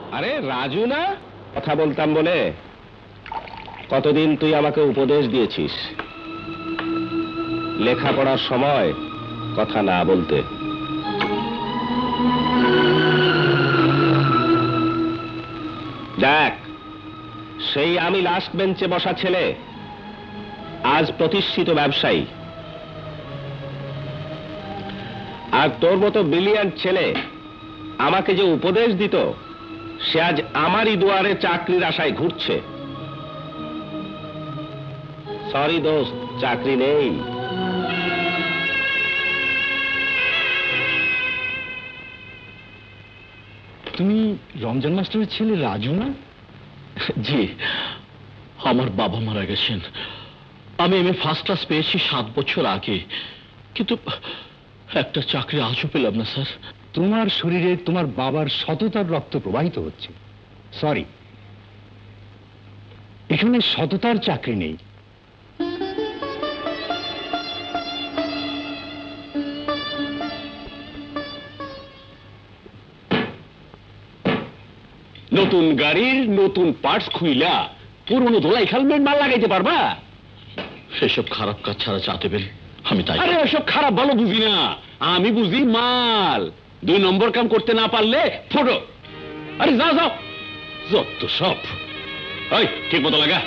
আরে রাজু না? কথা বলতাম বলে কতদিন তুই আমাকে উপদেশ দিয়েছিস লেখাপড়ার সময় কথা না বলতে। দেখ, সেই আমি লাস্ট বেঞ্চে বসা ছেলে আজ প্রতিষ্ঠিত ব্যবসায়ী, আর তোর মতো ব্রিলিয়ান্ট ছেলে আমাকে যে উপদেশ দিত সে আজ আমারই দুয়ারে চাকরির আশায় ঘুরছে। সরি দোস্ত, চাকরি নেই। তুমি রমজান মাস্টারের ছেলে রাজু না? জি, আমার বাবা মারা গেছেন। আমি এমএ ফার্স্ট ক্লাস পেয়েছি 7 বছর আগে, কিন্তু একটা চাকরি আজও পেলাম না স্যার। তোমার শরীরে তোমার বাবার সততার রক্ত প্রবাহিত হচ্ছে। সরি, এখানে সততার চাকরি নেই। নতুন গাড়ির নতুন পার্টস খুইলা পুরনো ধোলাই হেলমেট মাল লাগাইতে পারবা? সেসব খারাপ কাজ ছাড়া চা দেবেন আমি তাই। আরে এসব খারাপ ভালো বুঝি না, আমি বুঝি মাল। 2 নম্বর কাম করতে না পারলে ফটো। আরে যাও যাও, যত সব। ওই ঠিক মতো লাগা।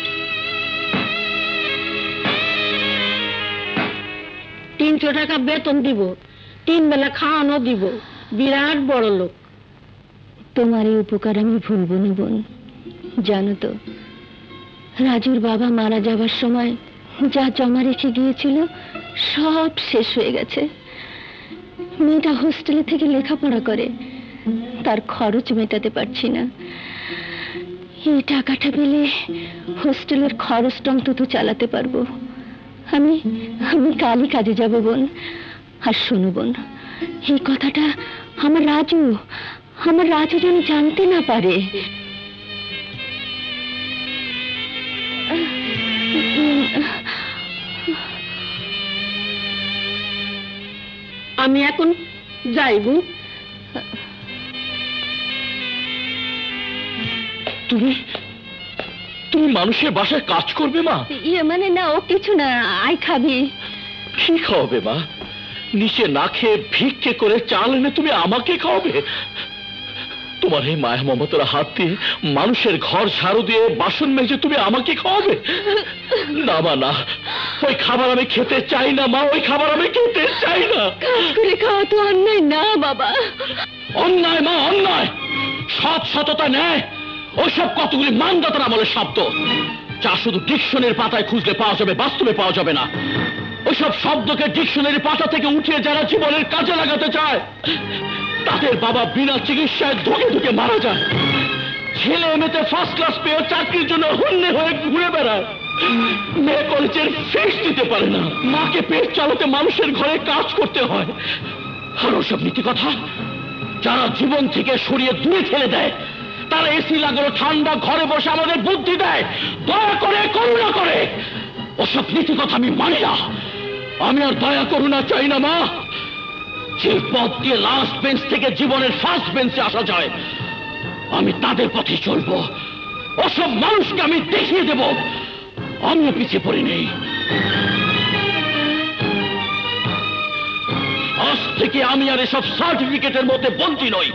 300 টাকা বেতন দিব, 3 বেলা খাওয়ানো দিব, বিরাট বড় লোক। তোমার এই উপকার আমি ভুলব না বোন। জানো তো, রাজুর বাবা মারা যাবার সময় যা জমা রেখে গিয়েছিল সব শেষ হয়ে গেছে। মেয়েটা হোস্টেলে থেকে লেখাপড়া করে, তার খরচ মেটাতে পারছি না। এই টাকাটা পেলে হোস্টেলের খরচটা অন্তত চালাতে পারবো। আমি আমি কালই কাজে যাব বোন। আর শোনো বোন, এই কথাটা আমার রাজু যেন জানতে না পারে। আমি এখন যাইব। তুমি তুমি মানুষের বাসায় কাজ করবে মা? ইয়ে মানে না, ও কিছু না। আয় খাবি? কি খাওয়াবে মা? নিচে না খেয়ে ভিক্ষে করে চাল এনে তুমি আমাকে খাওয়াবে? তোমার এই মায়া মমতার হাত দিয়ে মানুষের ঘর ঝাড়ু দিয়ে বাসন মেজে তুমি আমাকে খাওয়াবে? না মা, না, ওই খাবার আমি খেতে চাই না মা, ওই খাবার আমি খেতে চাই না। কাজ করে খাওয়া তো অন্যায় না বাবা। অন্যায় মা, অন্যায়। সততা নেয় ওইসব কতগুলি মানদাতার আমলের শব্দ, যা শুধু ডিকশনারির পাতায় খুঁজলে পাওয়া যাবে, বাস্তবে পাওয়া যাবে না। ওইসব শব্দকে ডিকশনারি পাতা থেকে উঠিয়ে যারা জীবনের কাজে লাগাতে চায়, তাদের বাবা বিনা চিকিৎসায় ধুকে ধুকে মারা যায়। ছেলে মেয়েতে ফার্স্ট ক্লাস পেয়ে চাকরির জন্য হন্যে হয়ে ঘুরে বেড়ায়। মেয়ে কলেজের ফিস দিতে পারে না, মাকে পেট চালাতে মানুষের ঘরে কাজ করতে হয়। আর ওসব নীতি কথা যারা জীবন থেকে সরিয়ে দূরে ঠেলে দেয়, তারা এসি লাগানো ঠান্ডা ঘরে বসে আমাদের বুদ্ধি দেয়, দয়া করে করুণা করে। ওসব নীতি কথা আমি মানি না। আমি আর দয়া করুণা চাই না মা। যে পথ দিয়ে লাস্ট বেঞ্চ থেকে জীবনের ফার্স্ট বেঞ্চে আসা যায়, আমি তাদের পথে চলবো। ওসব মানুষকে আমি দেখিয়ে দেব আমিও পিছিয়ে পড়ি নেই। আজ থেকে আমি আর এসব সার্টিফিকেটের মধ্যে বন্দী নই।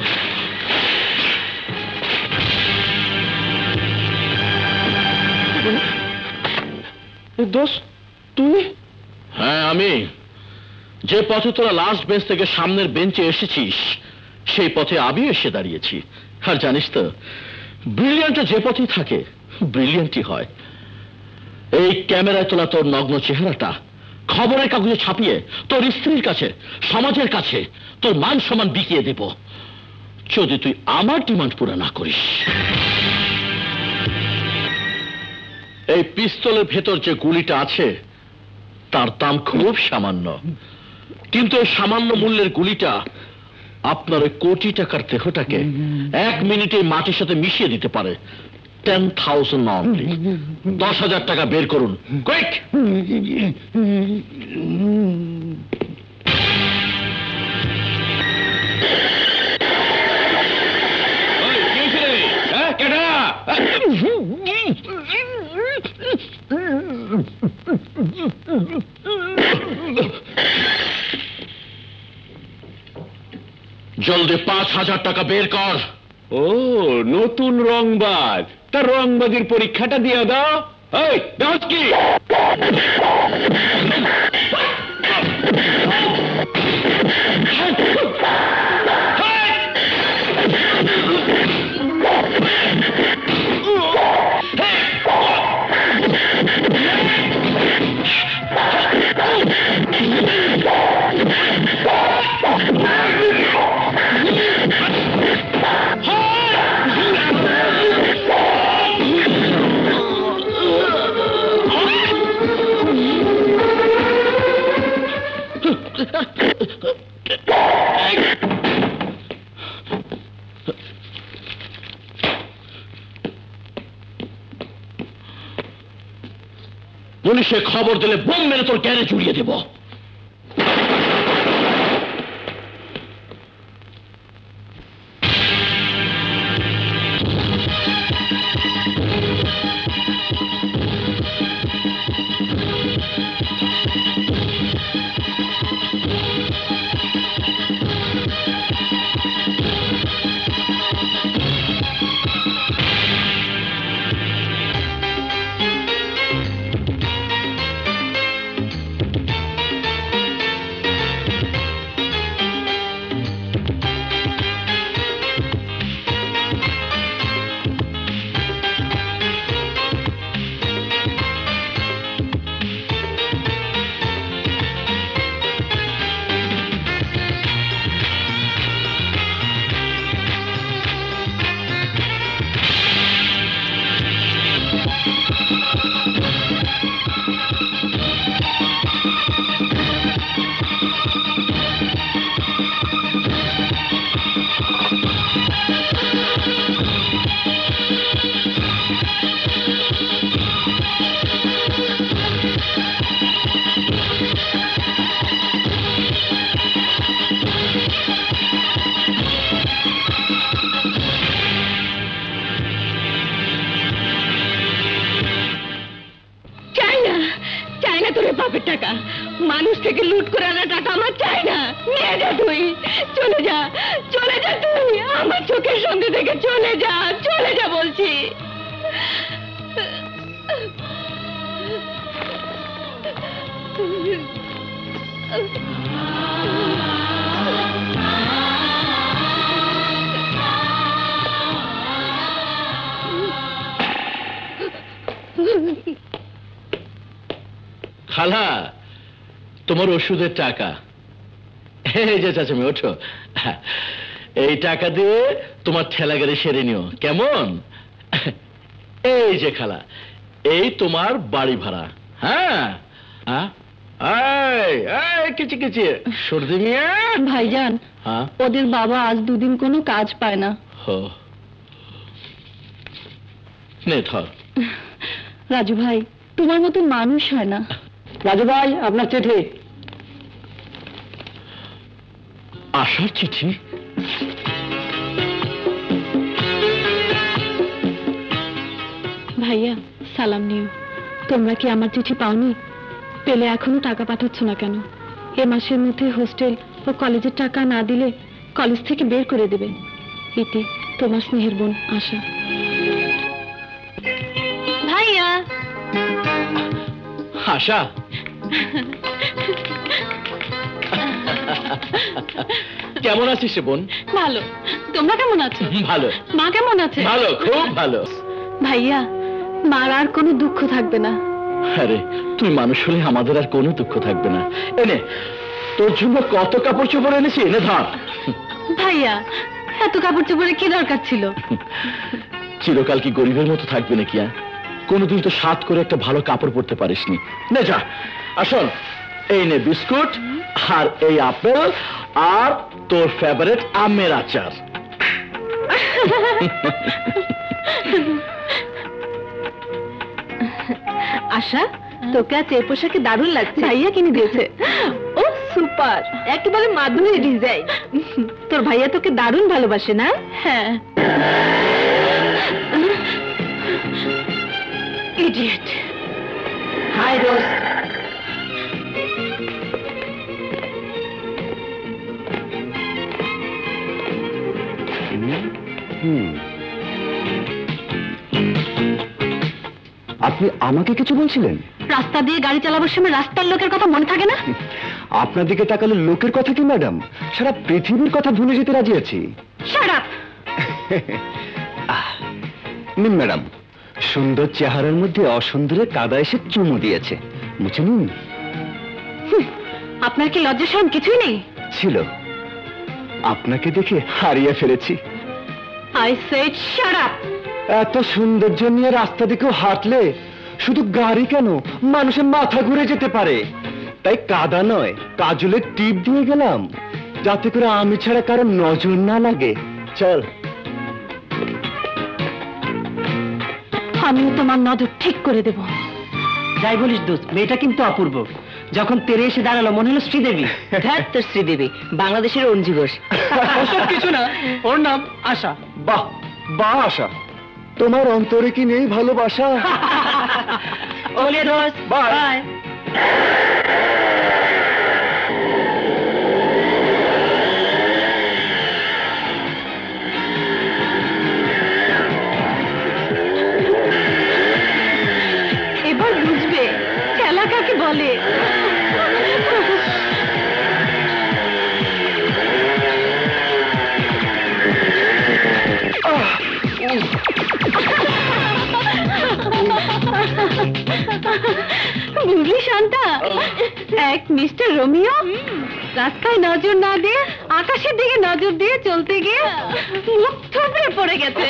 দোস্ত তুই? হ্যাঁ আমি। যে পথে তোরা লাস্ট বেঞ্চ থেকে সামনের বেঞ্চে এসেছিস, সেই পথে আমি এসে দাঁড়িয়েছি। আর জানিস তো, ব্রিলিয়ান্টও যে পথেই থাকে ব্রিলিয়ান্টই হয়। এই ক্যামেরায় তোলা তোর নগ্ন চেহারাটা খবরের কাগজে ছাপিয়ে তোর স্ত্রীর কাছে, সমাজের কাছে তোর মান সম্মান বিকিয়ে দেব, যদি তুই আমার ডিমান্ড পুরো না করিস। এই পিস্তলের ভেতর যে গুলিটা আছে তার দাম খুব সামান্য, কিন্তু এই সামান্য মূল্যের গুলিটা আপনার ওই কোটি টাকার দেহটাকে 1 মিনিটে মাটির সাথে মিশিয়ে দিতে পারে। 10,000 অনলি। 10,000 টাকা বের করুন, কুইক। জলদি 5,000 টাকা বের কর। ও নতুন রংবাজ, তার রংবাজির পরীক্ষাটা দিয়ে দাও। এই দাও কি? পুলিশে খবর দিলে বোম মেরে তোর গ্যারেজ উড়িয়ে দেব। বাপের টাকা, মানুষ থেকে লুট করে আনা টাকা আমার চাই না। নিয়ে যা তুই, চলে যা, চলে যা তুই, আমার চোখের সামনে থেকে চলে যা, চলে যা বলছি। খালা, তোমার ওষুধের টাকা। এই যে চাচামি, ওঠো। এই টাকা দিয়ে তোমার ঠেলা গাড়ি সেরে নিও, কেমন? এই যে খালা, এই তোমার বাড়ি ভাড়া। হ্যাঁ, কিচি কিচি সর্দি মিয়া। ভাইজান, হ্যাঁ, ওদের বাবা আজ দুদিন কোনো কাজ পায় না। নে ধর। রাজু ভাই, তোমার মতো মানুষ হয় না। রাজু ভাই, আপনার চিঠি। আশার চিঠি? ভাইয়া, সালাম নিও। তোমরা কি আমার চিঠি পাওনি? পেলে এখনো টাকা পাঠাচ্ছ না কেন? এ মাসের মধ্যে হোস্টেল ও কলেজের টাকা না দিলে কলেজ থেকে বের করে দেবে। ইতি, তোমার স্নেহের বোন আশা। ভাইয়া। আশা, কেমন আছিস বোন? ভালো, তোমরা কেমন আছো? ভালো। মা কেমন আছে? ভালো, খুব ভালো। ভাইয়া, মার আর কোনো দুঃখ থাকবে না। আরে, তুই মানুষ হলে আমাদের আর কোনো দুঃখ থাকবে না। এনে তোর জন্য কত কাপড় চোপড় এনেছি, এনে ধর। ভাইয়া, এত কাপড় চোপড়ে কি দরকার ছিল? চিরকাল কি গরিবের মতো থাকবে নাকি? কোনোদিন তো সাত করে একটা ভালো কাপড় পরতে পারিসনি। নে যা। আসুন, এই নে বিস্কুট, আর এই আপেল, আর তোর ফেভারিট আমের আচার। আশা, তোকে আজ এই পোশাকে দারুণ লাগছে। ভাইয়া কিনে দিয়েছে। ও সুপার, একেবারে মাধুরী ডিজাইন। তোর ভাইয়া তোকে দারুণ ভালোবাসে না? হ্যাঁ। ইডিয়েট। Hi Rose. আপনি আমাকে কিছু বলছিলেন? রাস্তা দিয়ে গাড়ি চালাবার সময় রাস্তার লোকের কথা মনে থাকে না? আপনার দিকে তাকালে লোকের কথা কি ম্যাডাম, সারা পৃথিবীর কথা ভুলে যেতে রাজি আছি। Shut up! নিন ম্যাডাম, সুন্দর চেহারার মধ্যে অসুন্দরের কাদা এসে চুমু দিয়েছে, মুছে নিন। আপনার কি লজ্জা শরম কিছুই নেই? ছিল, আপনাকে দেখে হারিয়ে ফেলেছি। I said shut up! এত সৌন্দর্য নিয়ে রাস্তা দিকেও হাঁটলে শুধু গাড়ি কেন, মানুষের মাথা ঘুরে যেতে পারে। তাই কাদা নয়, কাজলের টিপ দিয়ে গেলাম, যাতে করে আমি ছাড়া কারো নজর না লাগে। চল। আমিও তোমার নজর ঠিক করে দেব। যাই বলিস দোস্ত, মেয়েটা কিন্তু অপূর্ব। যখন তেরে এসে দাঁড়ালো মনে হলো শ্রীদেবী। ধ্যাত তোর শ্রীদেবী, বাংলাদেশের অঞ্জু ঘোষ। ওসব কিছু না, ওর নাম আশা। বাহ বাহ আশা, তোমার অন্তরে কি নেই ভালোবাসা? ওলে দোস্ত, বাই। এবার বুঝবে খেলা কাকে বলে। বুঝলি শান্তা, এক মিস্টার রোমিও রাস্তায় নজর না দিয়ে আকাশের দিকে নজর দিয়ে চলতে গিয়ে মুখ থুবড়ে পড়ে গেছে।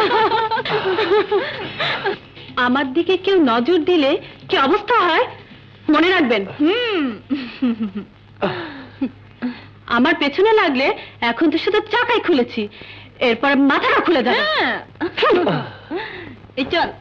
আমার দিকে কেউ নজর দিলে কি অবস্থা হয় মনে রাখবেন। আমার পেছনে লাগলে এখন তো শুধু চাকাই খুলেছি, এরপর মাথাটা খুলে যাবে। এই চল।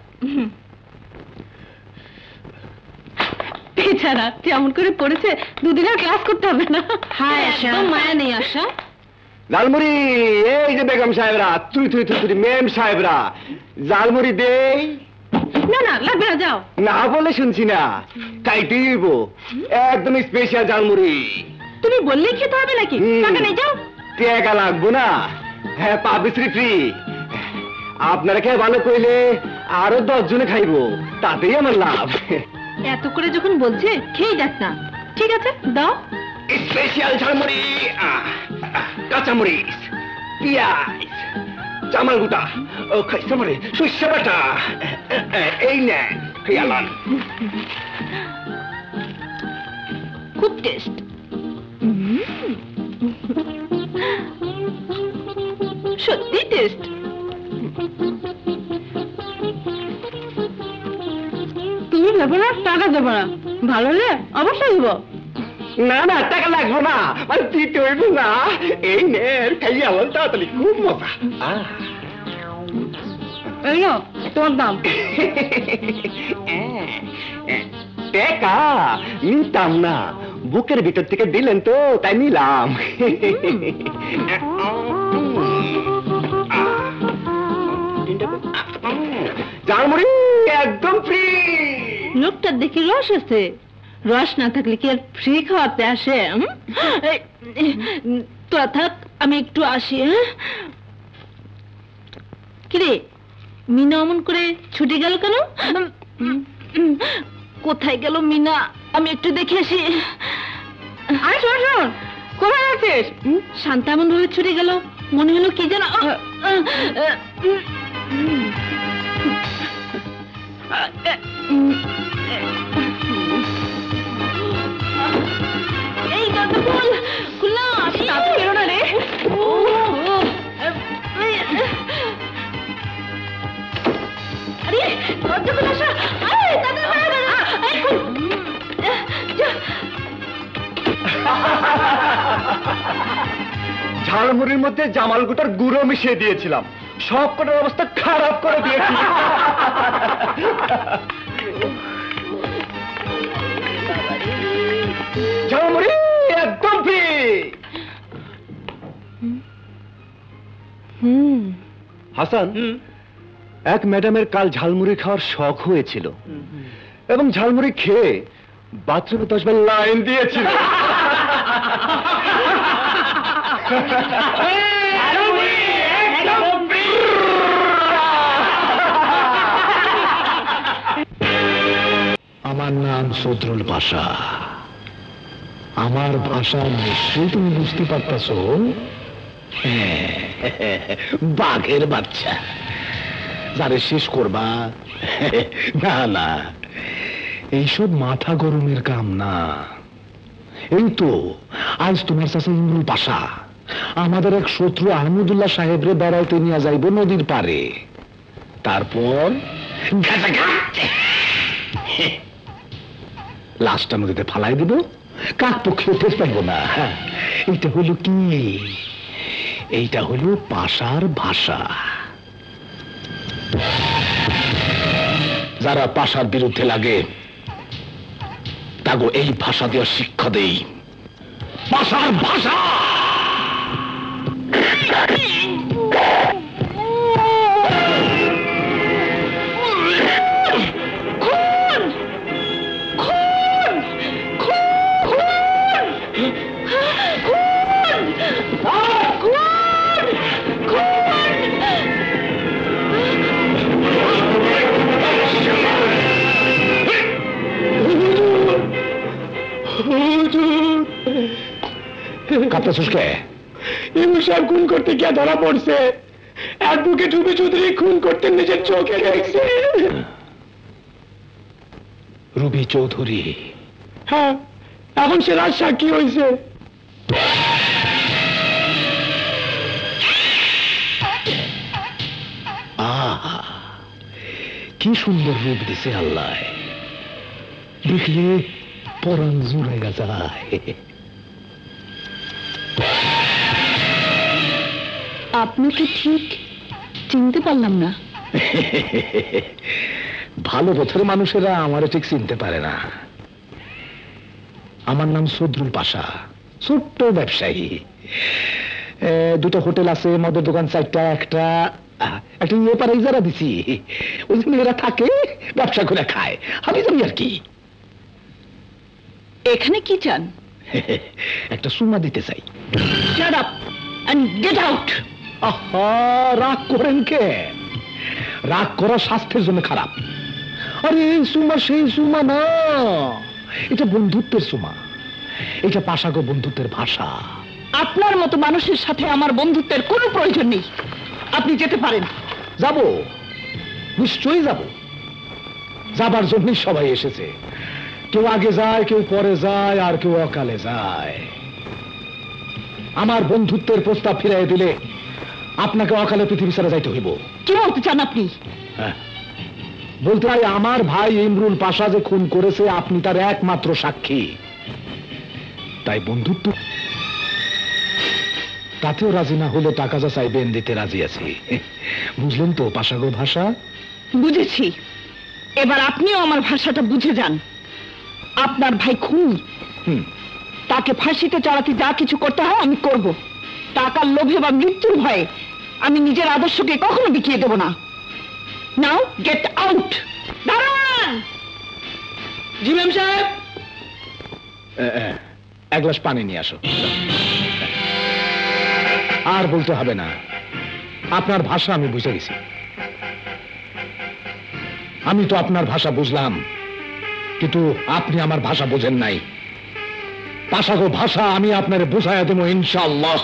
বেচারা কেমন করে পড়েছে, দুদিন আর ক্লাস করতে হবে না। হ্যাঁ একদম মায়া নেই আশা। জালমুড়ি, এই যে বেগম সাহেবরা, তুই তুই তুই তুই মেম সাহেবরা, জালমুড়ি দেই। না না লাগবে না, যাও। না বলে শুনছি না, খাইতেই হইব, একদম স্পেশাল জালমুড়ি। তুমি বললেই খেতে হবে নাকি? টাকা নেই, যাও। টাকা লাগবো না, হ্যাঁ পাবিশ্রী ফ্রি। আপনারা খেয়ে ভালো কইলে আরো 10 জনে খাইবো, তাতেই আমার লাভ। এত করে যখন বলছে খেয়ে দেখ না। ঠিক আছে দাও। স্পেশাল ঝালমুড়ি, কাঁচামরিচ, পেঁয়াজ, চামাল গুটা, খাইছে মরে শস্য বাটা, এই নেন খেয়ালান। খুব টেস্ট। সত্যি টেস্ট। তুমি দেবো না, টাকা দেবো না, ভালো হলে অবশ্যই দেবো। না না টাকা লাগবো না, মানে দিতে হইব না, এই নেন খাইয়ালান তাড়াতাড়ি, খুব মজা। এই নাও তোমার দাম। টাকা নিতাম না, বুকের ভিতর থেকে দিলেন তো তাই নিলাম। ঝালমুড়ি একদম ফ্রি। লোকটার দেখি রস আছে, রস না থাকলে কি আর ফ্রি খাওয়াতে আসে? তোরা থাক, আমি একটু আসি। কিরে মিনা অমন করে ছুটে গেল কেন? কোথায় গেল মিনা, আমি একটু দেখে আসি। আরে শোন শোন, কোথায় আছিস? শান্তা এমন ভাবে ছুটে গেল, মনে হলো কি যেন। এই দরজা খোল, খুললাম। তাতে বেরো না রে। আরে দরজা খুলে আসো। আরে তাতে বেরো না। ঝালমুড়ির মধ্যে জামাল গুটার গুঁড়ো মিশিয়ে দিয়েছিলাম, সব কটার অবস্থা খারাপ করে দিয়েছি। ঝালমুড়ি একদম ফ্রি। হাসান, এক ম্যাডামের কাল ঝালমুড়ি খাওয়ার শখ হয়েছিল এবং ঝালমুড়ি খেয়ে বাথরুমে 10 বার লাইন দিয়েছিল। আমার নাম সদরুল পাশা। আমার ভাষা নিশ্চয়ই তুমি বুঝতে পারতেছ। বাঘের বাচ্চা যারে শেষ করবা। না না, এইসব মাথা গরমের কাম না। এই তো আজ তোমার চাচা ইমরুল পাশা আমাদের এক শত্রু আহমদুল্লাহ সাহেবরে বেড়াইতে নিয়ে যাইব নদীর পারে। তারপর লাশটা নদীতে ফালাই দিব, কাক পক্ষে টের পাইব না। এইটা হলো কি? এইটা হলো পাশার ভাষা। যারা পাশার বিরুদ্ধে লাগে তাগো এই ভাষা দিয়ে শিক্ষা দেই। পাশার ভাষা। কাঁপতেছিস? ইমরুল সাহেব খুন করতে গিয়ে ধরা পড়ছে। অ্যাডভোকেট রুবি চৌধুরী খুন করতে নিজের চোখে দেখছে। রুবি চৌধুরী? হ্যাঁ, এখন সে রাজ সাক্ষী হয়েছে। আহা, কি সুন্দর রূপ দিছে আল্লাহ, দেখলে পরাণ জুড়াইয়া যায়। আপনাকে ঠিক চিনতে পারলাম না। ভালো পথের মানুষেরা আমার ঠিক চিনতে পারে না। আমার নাম সদরুল পাশা, ছোট্ট ব্যবসায়ী। দুটো হোটেল আছে, মদের দোকান চারটা, একটা ইয়ে পারে ইজারা দিছি। ওই যে মেয়েরা থাকে, ব্যবসা করে খায়, আমি জানি আর কি। এখানে কি চান? একটা সুমা দিতে চাই। Shut up and get out! আহা, রাগ করেন কে? রাগ করা স্বাস্থ্যের জন্য খারাপ। আরে এই সুমা সেই সুমা না, এটা বন্ধুত্বের সুমা। এটা পাশাগো বন্ধুত্বের ভাষা। আপনার মতো মানুষের সাথে আমার বন্ধুত্বের কোনো প্রয়োজন নেই। আপনি যেতে পারেন। যাব, নিশ্চয়ই যাব। যাবার জন্যই সবাই এসেছে। কেউ আগে যায়, কেউ পরে যায়, আর কেউ অকালে যায়। আমার বন্ধুত্বের প্রস্তাব ফিরাই দিলে আপনাকে অকালে পৃথিবী ছেড়ে যাইতে হইব। কি বলতে চান আপনি? বলতে হয় আমার ভাই ইমরুল পাশা যে খুন করেছে আপনি তার একমাত্র সাক্ষী। তাই বন্ধুত্ব তাতেও রাজি না হলে টাকা যা চাইবেন দিতে রাজি আছি। বুঝলেন তো পাশাগো ভাষা? বুঝেছি। এবার আপনিও আমার ভাষাটা বুঝে যান। আপনার ভাই খুনি, তাকে ফাঁসিতে চড়াতে যা কিছু করতে হয় আমি করব। টাকার লোভে বা মৃত্যুর ভয়ে আমি নিজের আদর্শকে কখনো বিকিয়ে দেব না। Now get out. দাঁড়ান। জি ম্যাম সাহেব। এক গ্লাস পানি নিয়ে আসো। আর বলতে হবে না, আপনার ভাষা আমি বুঝে গেছি। আমি তো আপনার ভাষা বুঝলাম, কিন্তু আপনি আমার ভাষা বোঝেন নাই। পাশাগো ভাষা আমি আপনার বুঝাইয়া দেবো ইনশাআল্লাহ।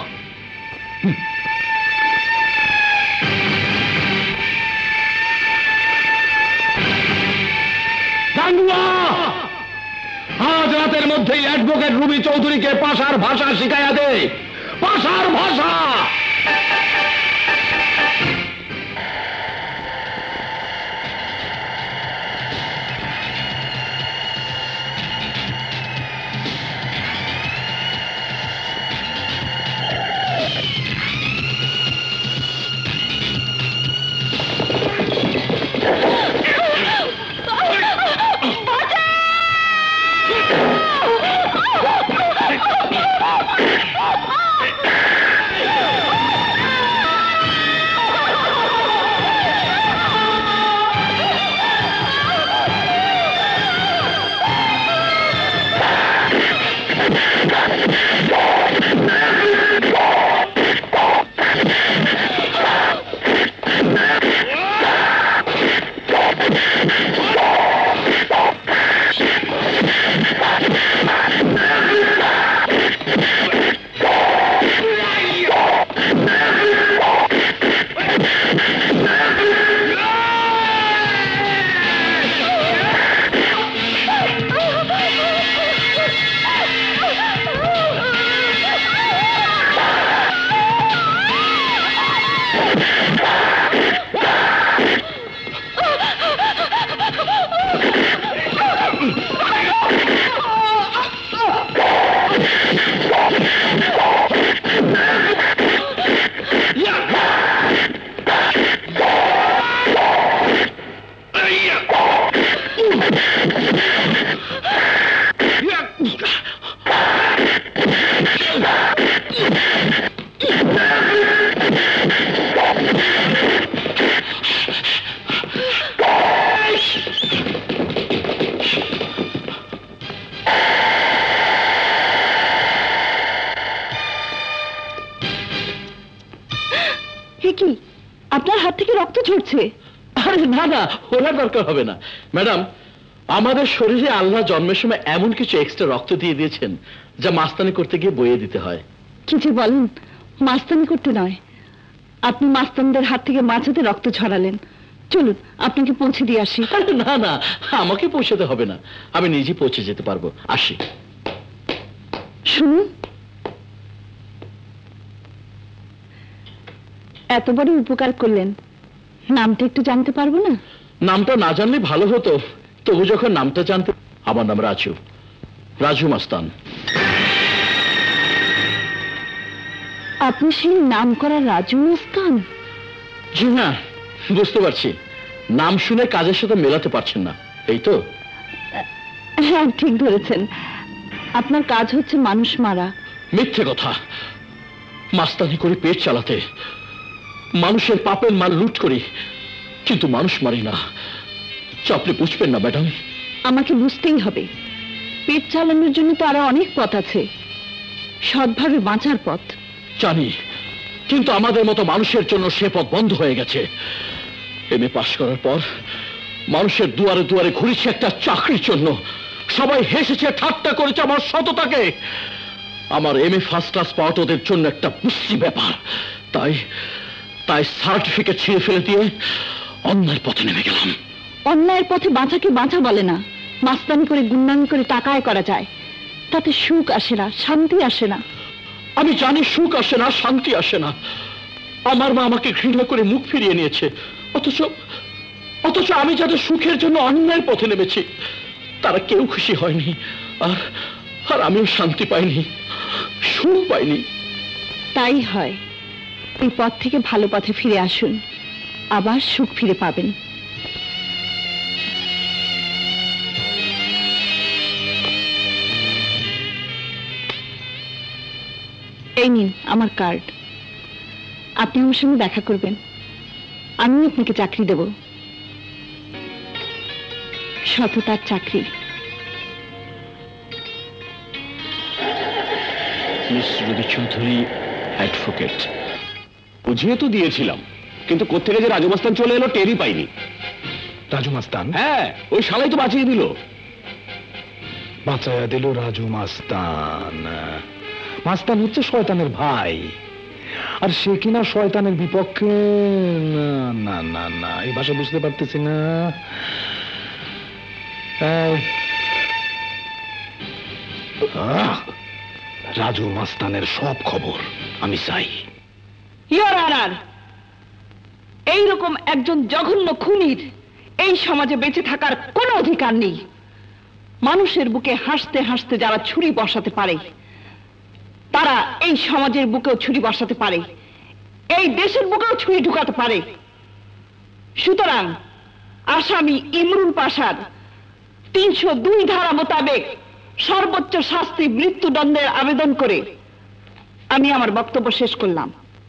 আজ রাতের মধ্যেই অ্যাডভোকেট রুবি চৌধুরীকে পাশার ভাষা শিখাইয়া দে। পাশার ভাষা। হে কি, আপনার হাত থেকে রক্ত ঝরছে? আরে না না, ওনার দরকার হবে না ম্যাডাম। আমাদের শরীরে আল্লাহ জন্মের সময় এমন কিছু এক্সট্রা রক্ত দিয়ে দিয়েছেন যা মাস্তানি করতে গিয়ে বইয়ে দিতে হয়। কি যে বলেন, মাস্তানি করতে নয়, আপনি মাস্তানদের হাত থেকে মাঝাতে রক্ত ঝরালেন। চলুন আপনাকে পৌঁছে দিয়ে আসি। আরে না না, আমাকে পৌঁছাতে হবে না, আমি নিজে পৌঁছে যেতে পারবো। আসি। শুনুন, এত বড় উপকার করলেন, নামটা একটু জানতে পারবো না? নামটা না জানলে ভালো হতো, তবু যখন নামটা জানতে। আমার নাম রাজু, রাজু মাস্তান। আপনি সেই নাম করা রাজু মাস্তান? জি না, বুঝতে পারছি, নাম শুনে কাজের সাথে মেলাতে পারছেন না, এই তো? হ্যাঁ, ঠিক ধরেছেন। আপনার কাজ হচ্ছে মানুষ মারা। মিথ্যে কথা। মাস্তানি করে পেট চালাতে, মানুষের পাপের মাল লুট করি, কিন্তু মানুষ মারি না। আপনি বুঝবেন না ম্যাডাম। আমাকে বুঝতেই হবে, পেট চালানোর জন্য তো আরো অনেক পথ আছে, সৎভাবে বাঁচার পথ। জানি, কিন্তু আমাদের মতো মানুষের জন্য সে পথ বন্ধ হয়ে গেছে। এমএ পাশ করার পর মানুষের দুয়ারে দুয়ারে ঘুরেছি একটা চাকরির জন্য। সবাই হেসেছে, ঠাট্টা করেছে আমার সততাকে। আমার এমএ ফার্স্ট ক্লাস পাওয়া ওদের জন্য একটা বুঝছি ব্যাপার। তাই তাই সার্টিফিকেট ছিঁড়ে ফেলে দিয়ে অন্যায়ের পথে নেমে গেলাম। অন্যায়ের পথে বাঁচাকে বাঁচা বলে না। মাস্তানি করে গুন্ডামি করে টাকা আয় করা যায়, তাতে সুখ আসে না, শান্তি আসে না। আমি জানি সুখ আসে না, শান্তি আসে না। আমার মা আমাকে ঘৃণা করে মুখ ফিরিয়ে নিয়েছে, অথচ অথচ আমি যাদের সুখের জন্য অন্যায়ের পথে নেমেছি তারা কেউ খুশি হয়নি, আর আর আমিও শান্তি পাইনি, সুখ পাইনি। তাই হয়, এই পথ থেকে ভালো পথে ফিরে আসুন, আবার সুখ ফিরে পাবেন। এই নিন আমার কার্ড, আপনি আমার সঙ্গে দেখা করবেন, আমি আপনাকে চাকরি দেব, সততার চাকরি। Miss Rabi Chowdhury, advocate. বুঝিয়ে তো দিয়েছিলাম, কিন্তু কোত্থেকে যে রাজু মাস্তান চলে এলো টেরই পাইনি। রাজু মাস্তান? হ্যাঁ, ওই শালাই তো বাঁচিয়ে দিল। বাঁচায়া দিল রাজু মাস্তান। মাস্তান হচ্ছে শয়তানের ভাই, আর সে কিনা শয়তানের বিপক্ষে। না না না না, এই ভাষা বুঝতে পারতেছি না। রাজু মাস্তানের সব খবর আমি চাই। ইয়োর অনার, এইরকম একজন জঘন্য খুনির এই সমাজে বেঁচে থাকার কোনো অধিকার নেই। মানুষের বুকে হাসতে হাসতে যারা ছুরি বসাতে পারে, তারা এই সমাজের বুকেও ছুরি বসাতে পারে, এই দেশের বুকেও ছুরি ঢুকাতে পারে। সুতরাং আসামি ইমরুল পাশার 302 ধারা মোতাবেক সর্বোচ্চ শাস্তি মৃত্যুদণ্ডের আবেদন করে আমি আমার বক্তব্য শেষ করলাম।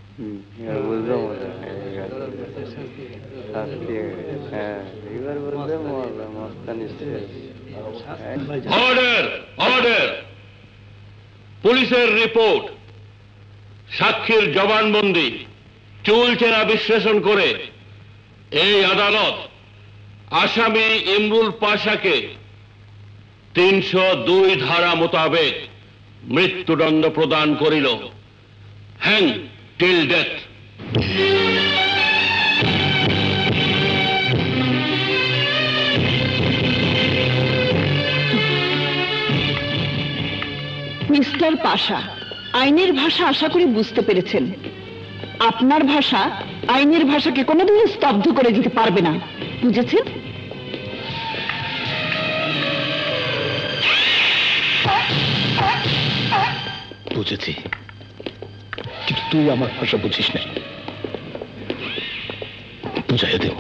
Order, order. পুলিশের রিপোর্ট, সাক্ষীর জবানবন্দি, চুল চেনা বিশ্লেষণ করে এই আদালত আসামি ইমরুল পাশাকে 302 ধারা মোতাবেক মৃত্যুদণ্ড প্রদান করিল। Hang till death. Mister Pasha, আইনের ভাষা আশা করি বুঝতে পেরেছেন। আপনার ভাষা আইনের ভাষাকে কোনোদিন স্তব্ধ করে দিতে পারবে না, বুঝেছেন? বুঝেছি, কিন্তু তুই আমার ভাষা বুঝিস নাই, বুঝাইয়া দেব।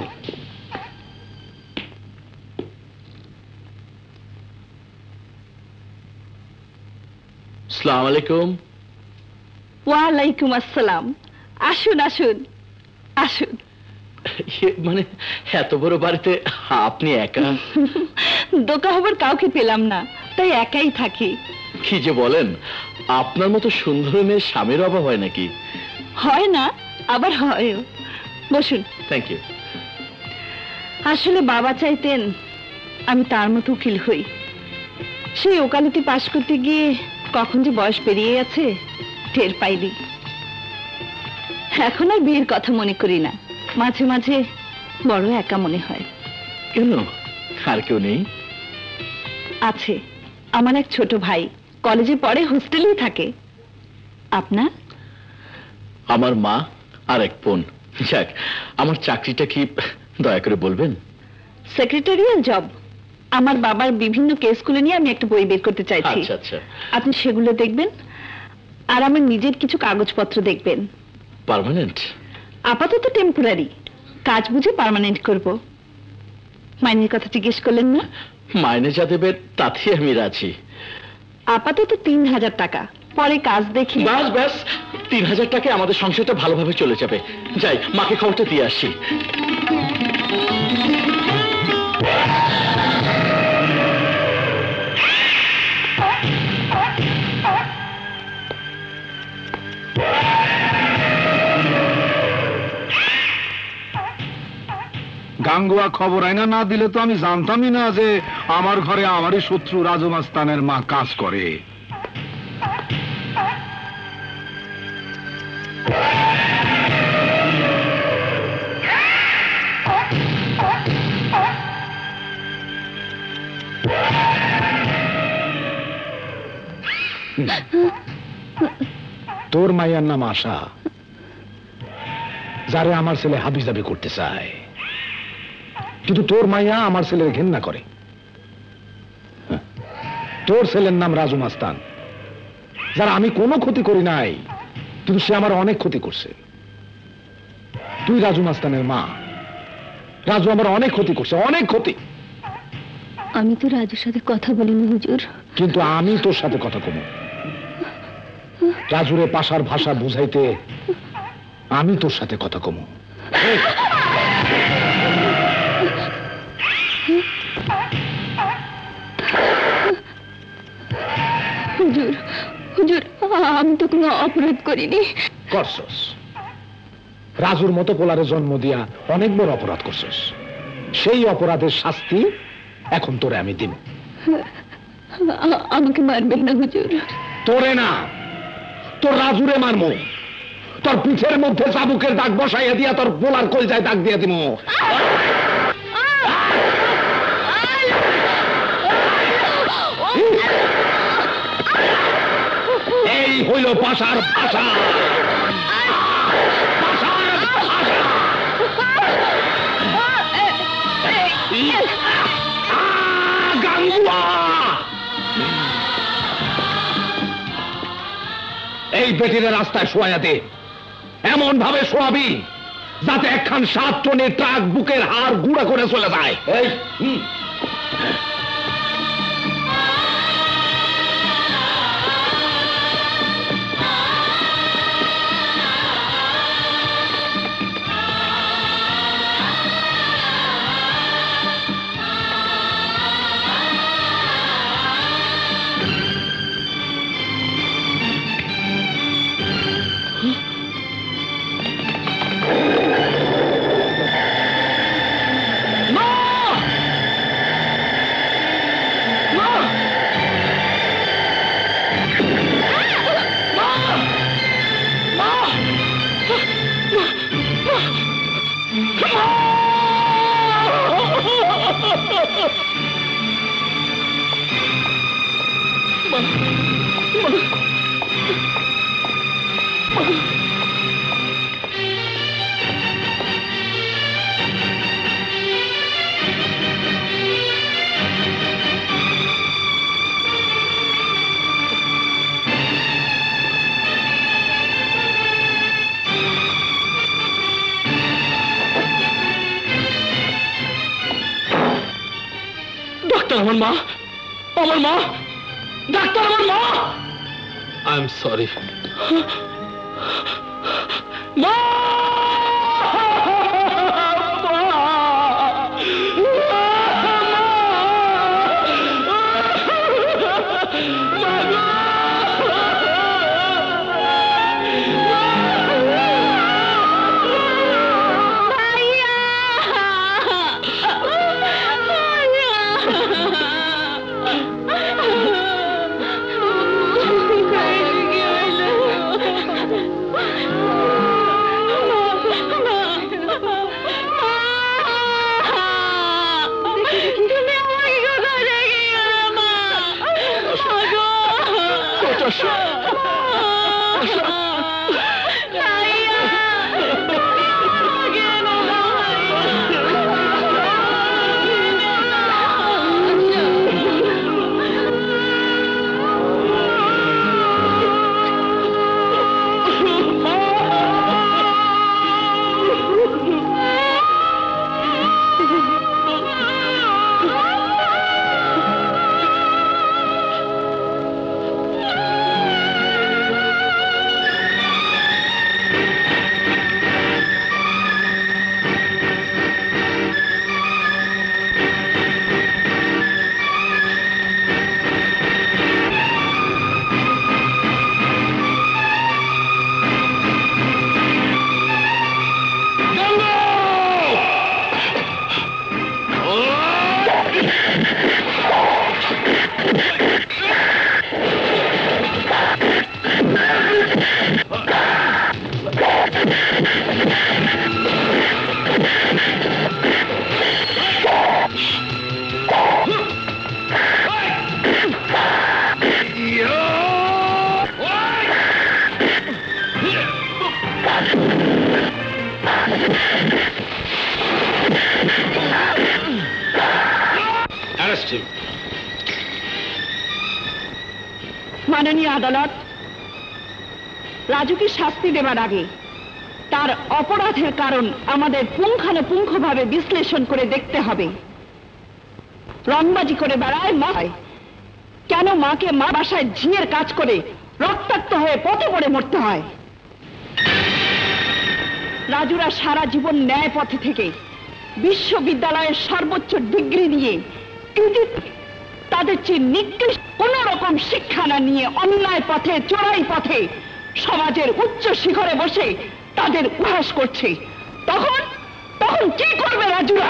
আসসালামু আলাইকুম। ওয়ালাইকুম আসসালাম। আসুন আসুন আসুন। মানে এত বড় বাড়িতে আপনি একা? দোকা হবার কাউকে পেলাম না, তাই একাই থাকি। কি যে বলেন, আপনার মতো সুন্দর মেয়ের স্বামীর অভাব হয় নাকি? হয় না, আবার হয়ও। বসুন। Thank you. আসলে বাবা চাইতেন আমি তার মতো উকিল হই। সেই ওকালতি পাশ করতে গিয়ে কখন যে বয়স পেরিয়ে গেছে টের পাইনি। এখন আর বিয়ের কথা মনে করি না, মাঝে মাঝে বড় একা মনে হয়। কেন, আর কেউ নেই? আছে, আমার এক ছোট ভাই, কলেজে পড়ে, হোস্টেলেই থাকে। আপনার? আমার মা আর এক বোন। যাক, আমার চাকরিটা কি দয়া করে বলবেন? Secretarial job. আমার বাবার বিভিন্ন কেসগুলো নিয়ে আমি একটা বই বের করতে চাইছি। আচ্ছা আচ্ছা। আপনি সেগুলো দেখবেন আর আমার নিজের কিছু কাগজপত্র দেখবেন। পার্মানেন্ট? আপাতত টেম্পোরারি, কাজ বুঝে পার্মানেন্ট করব। মাইনের কথা জিজ্ঞেস করলেন না? মাইনে যা দেবে তাতেই আমি রাজি। আপাতত 3000 টাকা, পরে কাজ দেখি। ব্যাস ব্যাস, 3000 টাকায় আমাদের সংসারটা ভালোভাবে চলে যাবে। যাই, মাকে খবরটা দিয়ে আসি। গাঙ্গুয়া খবর আইনা না দিলে তো আমি জানতামই না যে আমার ঘরে আমারই শত্রু রাজু মাস্তানের মা কাজ করে। তোর মাইয়ার নাম আশা, যারে আমার ছেলে হাবিজাবি করতে চায়, কিন্তু তোর মাইয়া আমার ছেলের ঘেন্না করে। তোর ছেলের নাম রাজু মাস্তান, যারা আমি কোনো ক্ষতি করি নাই, কিন্তু সে আমার অনেক ক্ষতি করছে। তুই রাজু মাস্তানের মা, রাজু আমার অনেক ক্ষতি করছে, অনেক ক্ষতি। আমি তো রাজুর সাথে কথা বলিনি হুজুর। কিন্তু আমি তোর সাথে কথা কম। রাজুরে পাশার ভাষা বুঝাইতে আমি তোর সাথে কথা কম। হুজুর, হুজুর, আমি তো কোনো অপরাধ করিনি। করছস, রাজুর মতো পোলারে জন্ম দিয়া অনেক বড় অপরাধ করছস। সেই অপরাধের শাস্তি এখন তোরে আমি দিব। আমাকে মারবেন না হুজুর। তোরে না, তোর রাজুরে মারমু। তোর পিঠের মধ্যে চাবুকের দাগ বসাইয়া দিয়া তোর পোলার কলজায় দাগ দিয়ে দিব। এই হইল পাশার ভাষা। এই বেটির রাস্তায় শোয়া দে, এমন ভাবে শোয়াবি যাতে একখান 7 টনের ট্রাক বুকের হাড় গুঁড়া করে চলে যায়। এই আমার মা, আমার মা, ডাক্তার, আমার মা। আই এম সরি মা। Arrest him. মাননীয় আদালত, রাজুকে শাস্তি দেবার আগে তার অপরাধের কারণ আমাদের পুঙ্খানুপুঙ্খভাবে বিশ্লেষণ করে দেখতে হবে। রংবাজি করে বেড়ায় মায়, কেন মাকে মা বাসায় ঝিয়ের কাজ করে রক্তাক্ত হয়ে পথে পড়ে মরতে হয়? রাজুরা সারা জীবন ন্যায় পথে থেকে বিশ্ববিদ্যালয়ের সর্বোচ্চ ডিগ্রি নিয়ে তাদের চেয়ে নিকৃষ্ট কোন রকম শিক্ষা না নিয়ে অন্যায় পথে, চোরাই পথে সমাজের উচ্চ শিখরে বসে তাদের উপহাস করছে। তখন কি করবে রাজুরা?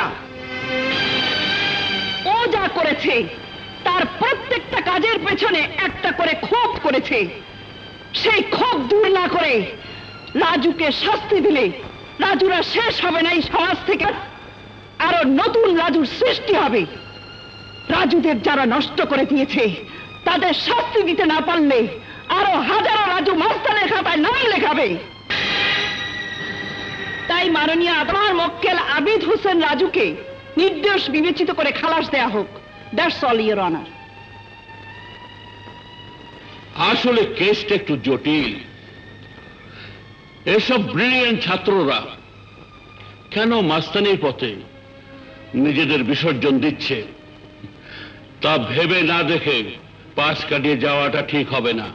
ও যা করেছে তার প্রত্যেকটা কাজের পেছনে একটা করে ক্ষোভ করেছে। সেই ক্ষোভ দূর না করে রাজুকে শাস্তি দিলে রাজুরা শেষ হবে না, এই সমাজ থেকে আরো নতুন রাজুর সৃষ্টি হবে। রাজুদের যারা নষ্ট করে দিয়েছে তাদের শাস্তি দিতে না পারলে আরো হাজারো রাজু মাস্তানের খাতায় নাম লেখাবে। তাই মাননীয় আদালত মক্কেল আবিদ হোসেন রাজুকে নির্দোষ বিবেচিত করে খালাস দেয়া হোক। That's all your honour. আসলে কেসটা একটু জটিল। এসব ব্রিলিয়েন্ট ছাত্ররা কেন মাস্তানির পথে নিজেদের বিসর্জন দিচ্ছে তা ভেবে না দেখে পাশ কাটিয়ে যাওয়াটা ঠিক হবে না।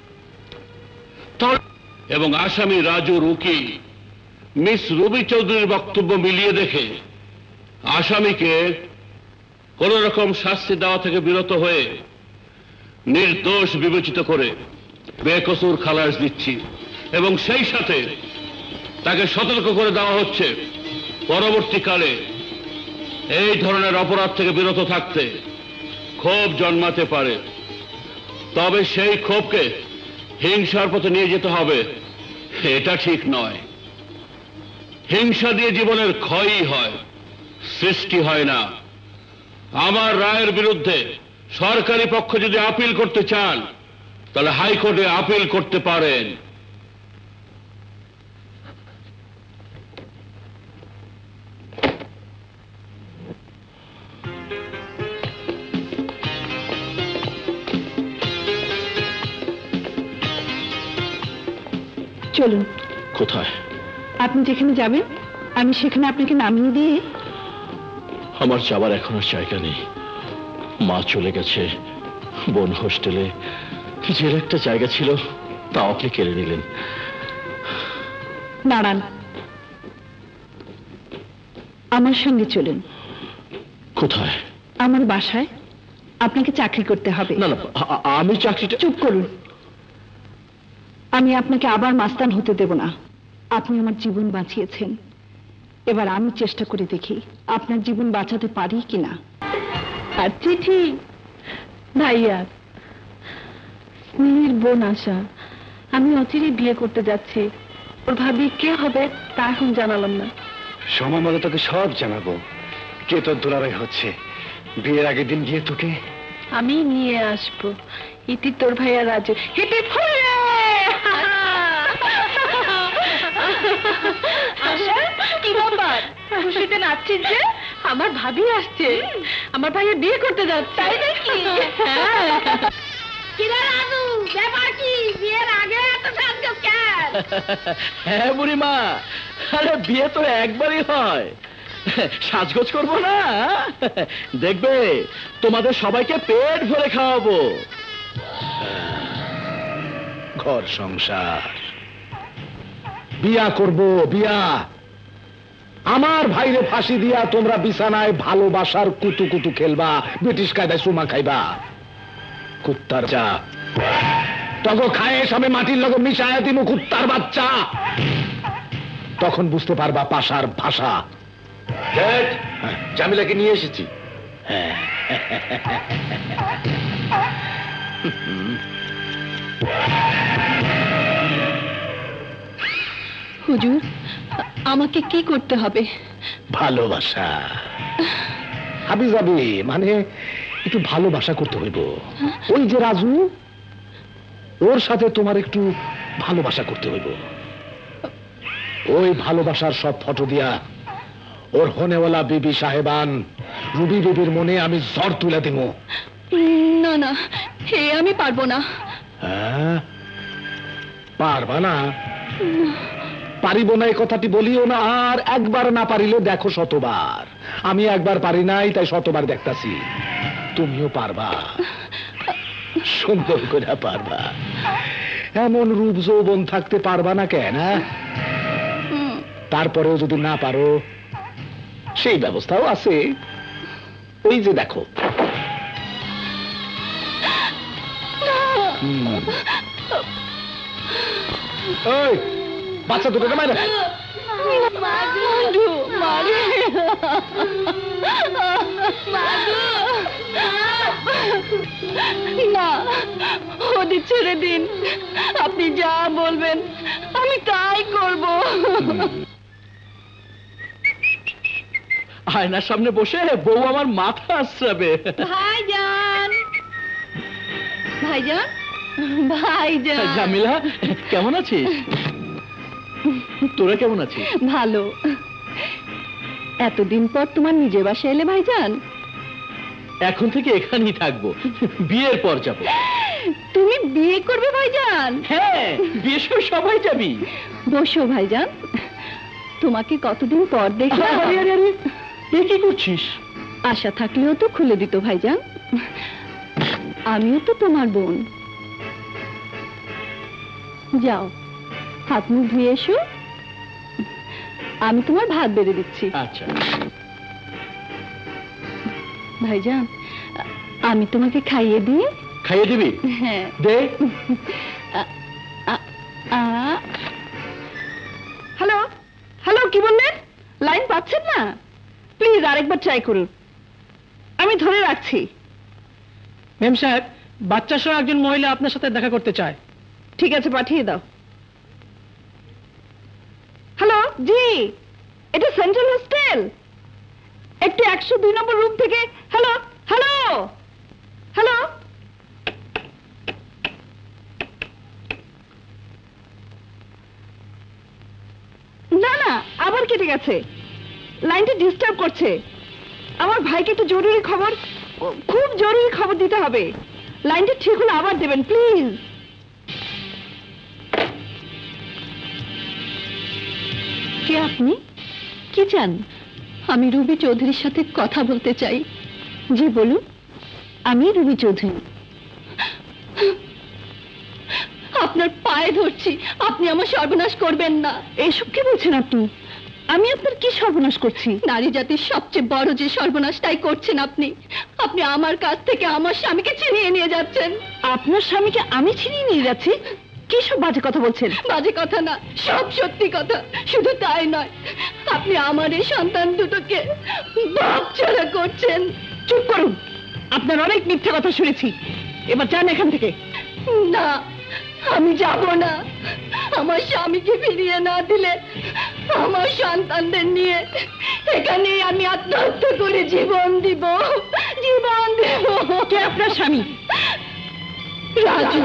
এবং আসামি রাজুর উকিল মিস রুবি চৌধুরীর বক্তব্য মিলিয়ে দেখে আসামিকে কোন রকম শাস্তি দেওয়া থেকে বিরত হয়ে নির্দোষ বিবেচিত করে বেকসুর খালাস দিচ্ছি এবং সেই সাথে তাকে সতর্ক করে দেওয়া হচ্ছে পরবর্তীকালে এই ধরনের অপরাধ থেকে বিরত থাকতে। ক্ষোভ জন্মাতে পারে, তবে সেই ক্ষোভকে হিংসার পথে নিয়ে যেতে হবে এটা ঠিক নয়। হিংসা দিয়ে জীবনের ক্ষয়ই হয়, সৃষ্টি হয় না। আমার রায়ের বিরুদ্ধে সরকারি পক্ষ যদি আপিল করতে চান তাহলে হাইকোর্টে আপিল করতে পারেন। চলুন। কোথায়? আপনি যেখানে যাবেন আমি সেখানে আপনাকে নামিয়ে দিয়ে। আমার যাবার এখন আর জায়গা নেই। মা চলে গেছে, বোন হোস্টেলে, যে একটা জায়গা ছিল তাও আপনি কেড়ে নিলেন। দাঁড়ান, আমার সঙ্গে চলুন। কোথায়? আমার বাসায়। আপনাকে চাকরি করতে হবে। না না, আমি চাকরিটা। চুপ করুন। আমি আপনাকে আবার মাস্তান হতে দেব না। আপনি আমার জীবন বাঁচিয়েছেন, এবার আমি চেষ্টা করে দেখি আপনার জীবন বাঁচাতে পারি কিনা। আর চিঠি ভাইয়া, স্নেহের বোন আশা আমি অচিরে বিয়ে করতে যাচ্ছি। ওর ভাবি কে হবে তা এখন জানালাম না। সময় মতো তোকে সব জানাবো কে তোর দুলাভাই হচ্ছে। বিয়ের আগের দিন গিয়ে তোকে আমি নিয়ে আসবো। ইতি তোর ভাইয়া রাজু। হিপি ফুলে আশা, কি ব্যাপার? খুশিতে নাচছিস যে? আমার ভাবি আসছে, আমার ভাইয়া বিয়ে করতে যাচ্ছে। তাই নাকি? কিরে রাজু, ব্যাপার কি? বিয়ের আগে এত সাজগোজ কেন? হ্যাঁ বুড়িমা, আরে বিয়ে তো একবারই হয়, সাজগোজ করবো না? দেখবে তোমাদের সবাইকে পেট ভরে খাওয়াবো। ঘর সংসার, বিয়া করব, বিয়া। আমার ভাইরে ফাঁসি দিয়া তোমরা বিছানায় ভালোবাসার কুতু কুতু খেলবা, ব্রিটিশ কায়দায় চুমা খাইবা। কুত্তার চা তখন খায় সবে মাটির লগে মিশায়া দিমু, কুত্তার বাচ্চা। তখন বুঝতে পারবা পাশার ভাষা। জামিলাকে নিয়ে এসেছি। হুজুর, আমাকে কি করতে হবে? ভালোবাসা হাবিজাবি, মানে একটু ভালোবাসা করতে হইব। ওই যে রাজু, ওর সাথে তোমার একটু ভালোবাসা করতে হইব। ওই ভালোবাসার সব ফটো দিয়া ওর হনেওয়ালা বিবি সাহেবান রুবি বিবির মনে আমি জ্বর তুলে দেব। না না, হে আমি পারবো না। হ্যাঁ, পারবা না? পারিব না এই কথাটি বলিও না। আর একবার না পারিলে দেখো শতবার। আমি একবার পারি নাই, তাই শতবার দেখতাছি। তুমিও পারবা, সুন্দর করে পারবা। এমন রূপ যৌবন থাকতে পারবা না কেন? তারপরেও যদি না পারো, সেই ব্যবস্থাও আছে। ওই যে দেখো। ওই বাচ্চা দুটোকে মারে। না, ওদের ছেড়ে দিন। আপনি যা বলবেন আমি তাই করব। আয়নার সামনে বসে বউ আমার মাথা আশ্রাবে। ভাইজান, ভাইজান, ভাইজান। জামিলা, কেমন আছিস? তোরা কেমন আছিস? ভালো। এতদিন পর তোমার নিজের বাসায় এলে ভাইজান? এখন থেকে এখানেই থাকবো, বিয়ের পর যাব। তুমি বিয়ে করবে ভাইজান? হ্যাঁ, বিয়ে সময় সবাই যাবি। বসো ভাইজান, তোমাকে কতদিন পর দেখলাম। আরে আরে আরে, এ কি করছিস? আশা থাকলেও তো খুলে দিত ভাইজান। আমিও তো তোমার বোন। যাও, হাত মুখ ধুয়ে এসো, আমি তোমার ভাত বেড়ে দিচ্ছি। আচ্ছা। ভাইজান, আমি তোমাকে খাইয়ে দিই। খাইয়ে দিবি? হ্যাঁ। দে। হ্যালো হ্যালো, কি বললেন? লাইন পাচ্ছেন না? প্লিজ আরেকবার ট্রাই করুন, আমি ধরে রাখছি। মেম সাহেব, বাচ্চা সহ একজন মহিলা আপনার সাথে দেখা করতে চায়। ঠিক আছে, পাঠিয়ে দাও। হ্যালো, জি, এটা সেন্ট্রাল হোস্টেল। একটু 102 নম্বর রুম থেকে। Hello hello hello. না না, আবার কেটে গেছে। লাইনটা ডিস্টার্ব করছে। আমার ভাইকে একটু জরুরি খবর, খুব জরুরি খবর দিতে হবে। লাইনটা ঠিক হলে আবার দেবেন প্লিজ। কে আপনি? কি চান? আমি রুবি চৌধুরীর সাথে কথা বলতে চাই। জি বলুন। আমি রুবি চৌধুরী। আপনার পায়ে ধরছি, আপনি আমার সর্বনাশ করবেন না। এসব কি বলছেন আপনি? আমি আপনার কি সর্বনাশ করছি? নারী জাতির সবচেয়ে বড় যে সর্বনাশটাই করছেন আপনি। আপনি আমার কাছ থেকে আমার স্বামীকে ছিনিয়ে নিয়ে যাচ্ছেন। আপনার স্বামীকে আমি ছিনিয়ে নিয়ে যাচ্ছি? কি সব বাজে কথা বলছেন? বাজে কথা না, সব সত্যি কথা। শুধু তাই নয়, আপনি আমার এই সন্তান দুটোকে বাপছাড়া করছেন। চুপ করুন, আপনার অনেক মিথ্যে কথা শুনেছি। এবার যান এখান থেকে। না, আমি যাব না। আমার স্বামীকে ফিরিয়ে না দিলে আমার সন্তানদের নিয়ে এখানেই আমি আত্মহত্যা করে জীবন দিব। কে আপনার স্বামী? রাজু।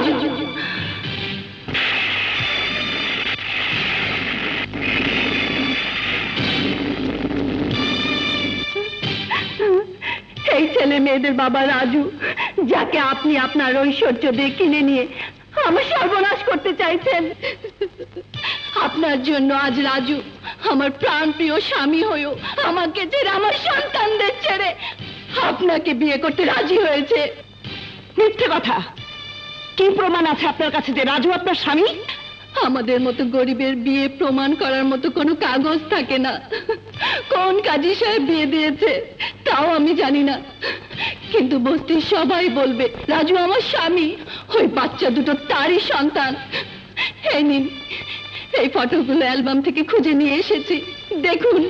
এই ছেলে মেয়েদের বাবা রাজু, যাকে আপনি আপনার ঐশ্বর্য দিয়ে কিনে নিয়ে আমার সর্বনাশ করতে চাইছেন। আপনার জন্য আজ রাজু আমার প্রাণপ্রিয় স্বামী হয়েও আমাকে ছেড়ে, আমার সন্তানদের ছেড়ে আপনাকে বিয়ে করতে রাজি হয়েছে। মিথ্যে কথা। কি প্রমাণ আছে আপনার কাছে যে রাজু আপনার স্বামী? আমাদের মতো গরিবের বিয়ে প্রমাণ করার মতো কোনো কাগজ থাকে না। কোন কাজী সাহেব বিয়ে দিয়েছে তাও আমি জানি না, কিন্তু বস্তির সবাই বলবে রাজু আমার স্বামী। ওই বাচ্চা দুটো তারই সন্তান। এই নিন, এই ফটোগুলো অ্যালবাম থেকে খুঁজে নিয়ে এসেছি, দেখুন।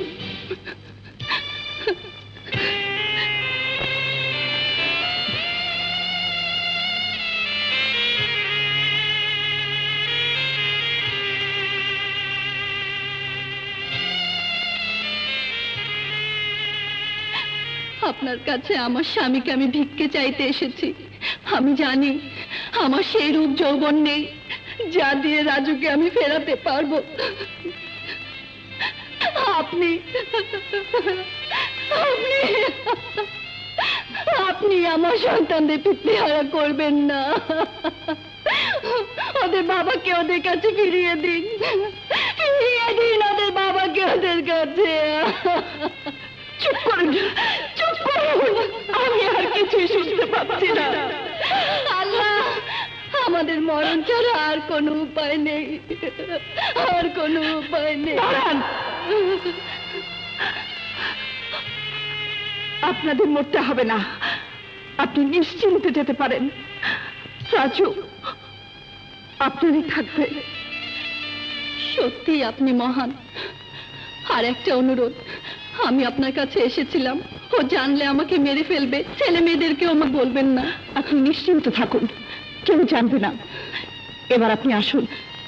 আপনার কাছে আমার স্বামীকে আমি ভিক্ষে চাইতে এসেছি। আমি জানি আমার সেই রূপ যৌবন নেই যা দিয়ে রাজুকে আমি ফেরাতে পারবো। আপনি আপনি আমার সন্তানদের পিতৃহারা করবেন না। ওদের বাবাকে ওদের কাছে ফিরিয়ে দিন, ওদের বাবাকে ওদের কাছে। চুপ করুন, চুপ করুন। আমি আর কিছুই শুনতে পাচ্ছি না। আল্লাহ, আমাদের মরণ ছাড়া আর কোনো উপায় নেই, আর কোনো উপায় নেই। আপনাদের মরতে হবে না, আপনি নিশ্চিন্তে যেতে পারেন। রাজু আপনারই থাকবে। সত্যি আপনি মহান। আর একটা অনুরোধ, আমি আপনার কাছে এসেছিলাম, ও জানলে আমাকে মেরে ফেলবে। ছেলে মেয়েদেরকেও আমাকে বলবেন না। আপনি নিশ্চিন্ত থাকুন, কেউ জানবে না। এবার আপনি আসুন।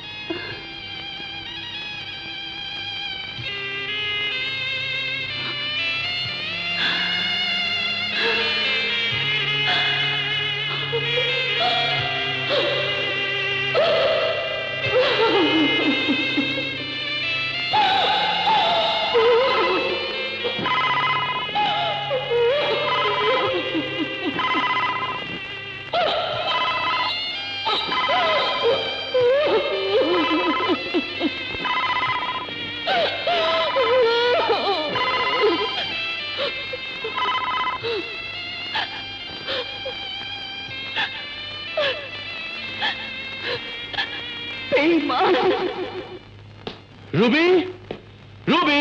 রুবি, রুবি,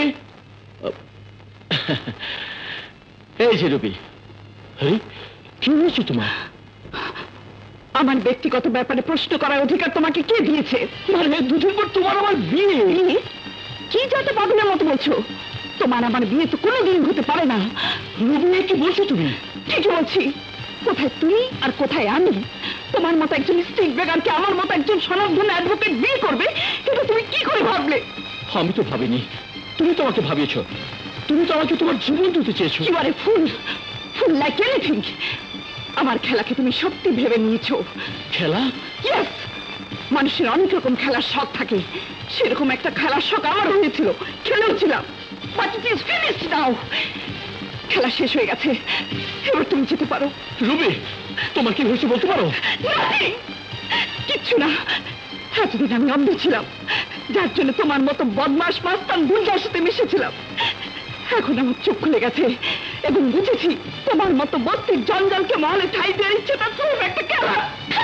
এই যে রুবি। আরে কি হয়েছে তোমার? আমার ব্যক্তিগত ব্যাপারে প্রশ্ন করার অধিকার তোমাকে কে দিয়েছে? মানে দুদিন পর তোমার আমার বিয়ে? কি যত পাগলের মতো বলছো? তোমার আমার বিয়ে তো কোনোদিন হতে পারে না। রুবি, কি বলছো তুমি? ঠিক বলছি। কোথায় তুই আর কোথায় আমি? তোমার মতো একজন স্ট্রিট বেগারকে আমার মতো একজন স্বনামধন্য অ্যাডভোকেট বিয়ে করবে, কিন্তু তুমি কি করে ভাবলে? আমি তো ভাবিনি, তুমি তো আমাকে ভাবিয়েছ। তুমি তো আমাকে তোমার জীবন দিতে চেয়েছো। You are a fool, fool like anything. আমার খেলাকে তুমি সত্যি ভেবে নিয়েছো। খেলা? Yes, মানুষের অনেক রকম খেলার শখ থাকে, সেরকম একটা খেলার শখ আমার হয়েছিল, খেলেওছিলাম। But it is finished now. খেলা শেষ হয়ে গেছে, এবার তুমি যেতে পারো। রুবি, তোমার কি হয়েছে বলতে পারো? Nothing, কিচ্ছু না। এতদিন আমি অন্ধ ছিলাম, যার জন্য তোমার মতো বদমাস মাস্তান গুন্ডার সাথে মিশেছিলাম। এখন আমার চোখ খুলে গেছে এবং বুঝেছি তোমার মতো বস্তির জঞ্জালকে মহলে ঠাই দেওয়ার ইচ্ছেটা খুব একটা খেলা।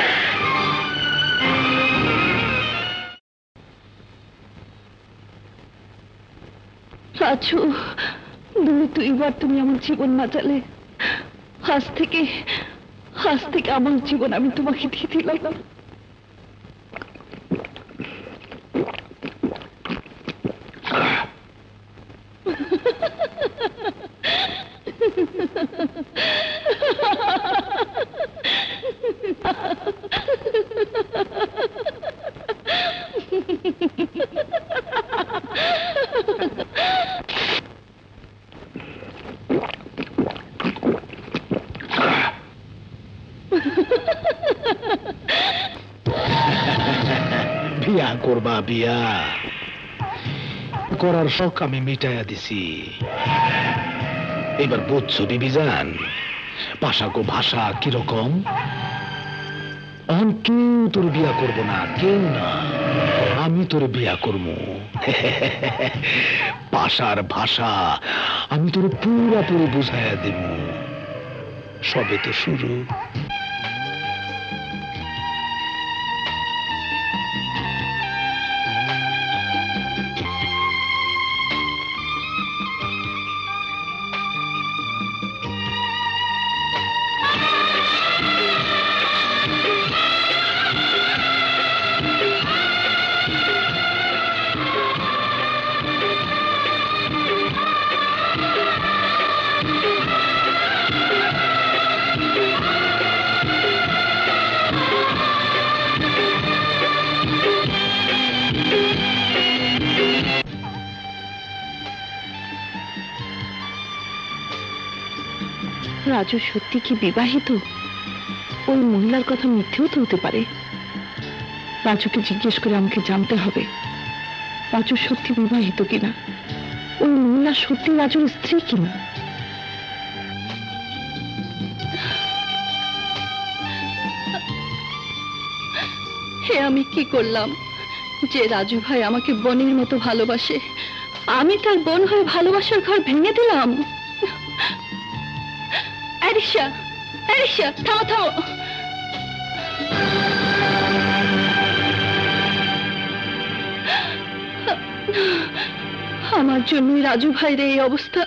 রাজু, 2বার তুমি আমার জীবন বাঁচালে। আজ থেকে আমার জীবন আমি তোমাকে দিয়ে দিলাম। করবা বিয়া করার শখ আমি মিটাইয়া দিছি। এবার বুঝছো বিবিজান পাশাকো ভাষা কিরকম? কেউ তোর বিয়া করবো না, কেউ না, আমি তোর বিয়া করবো। পাশার ভাষা আমি তোর পুরোপুরি বুঝাইয়া দেব। সবে তো শুরু। রাজু সত্যি কি বিবাহিত? ওই মহিলার কথা মিথ্যেও তো হতে পারে। রাজুকে জিজ্ঞেস করে আমাকে জানতে হবে রাজু সত্যি বিবাহিত কিনা, ওই মহিলা সত্যি রাজুর স্ত্রী কিনা। হে আমি কি করলাম যে রাজু ভাই আমাকে বোনের মতো ভালোবাসে, আমি তার বোন হয়ে ভালোবাসার ঘর ভেঙে দিলাম। আরিশা, আরিশা, থামো থামো। আমার জন্যই রাজু ভাইয়ের এই অবস্থা।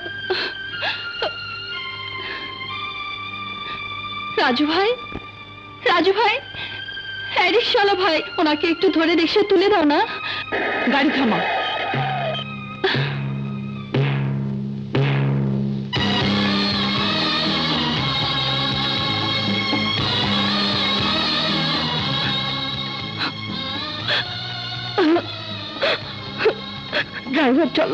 রাজু ভাই, রাজু ভাই, আরিশালা ভাই, ওনাকে একটু ধরে রিকশা তুলে দাও না। গাড়ি থামা। ড্রাইভার চলো।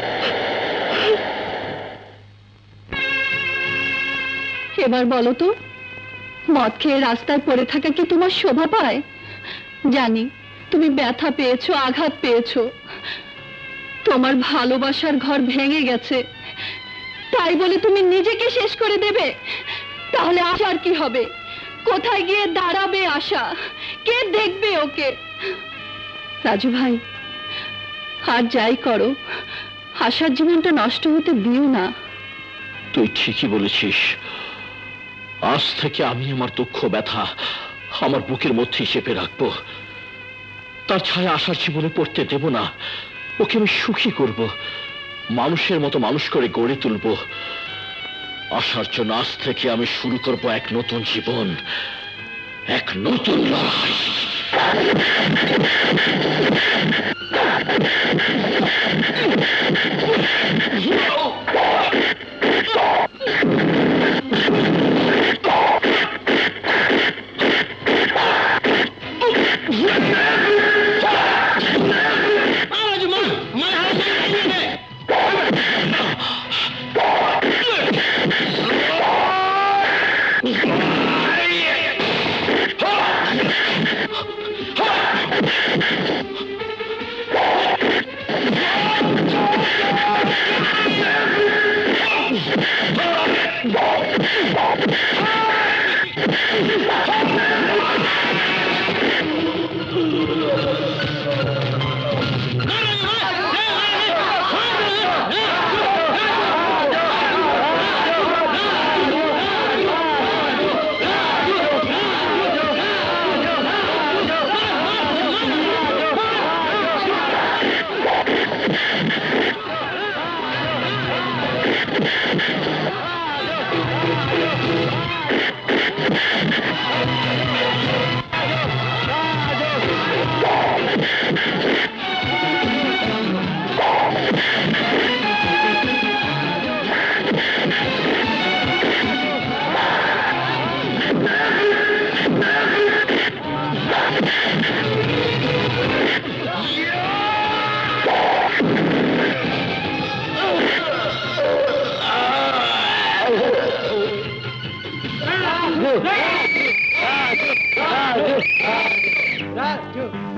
এবার বলো তো, মদ খেয়ে রাস্তায় পড়ে থাকা কি তোমার শোভা পায়? জানি তুমি ব্যথা পেয়েছো, আঘাত পেয়েছো, তোমার ভালোবাসার ঘর ভেঙে গেছে, তাই বলে তুমি নিজেকে শেষ করে দেবে? তাহলে আশার কি হবে? কোথায় গিয়ে দাঁড়াবে আশা? কে দেখবে ওকে? রাজু ভাই, আর যাই করো, আশার জীবনটা নষ্ট হতে দিও না। তুই ঠিকই বলেছিস। আজ থেকে আমি আমার দুঃখ ব্যথা আমার বুকের মধ্যে চেপে রাখবো। তার ছায়া আশার জীবনে পড়তে দেব না। ওকে আমি সুখী করব, মানুষের মতো মানুষ করে গড়ে তুলব। আশার জন্য আজ থেকে আমি শুরু করব এক নতুন জীবন, এক নতুন লড়াই।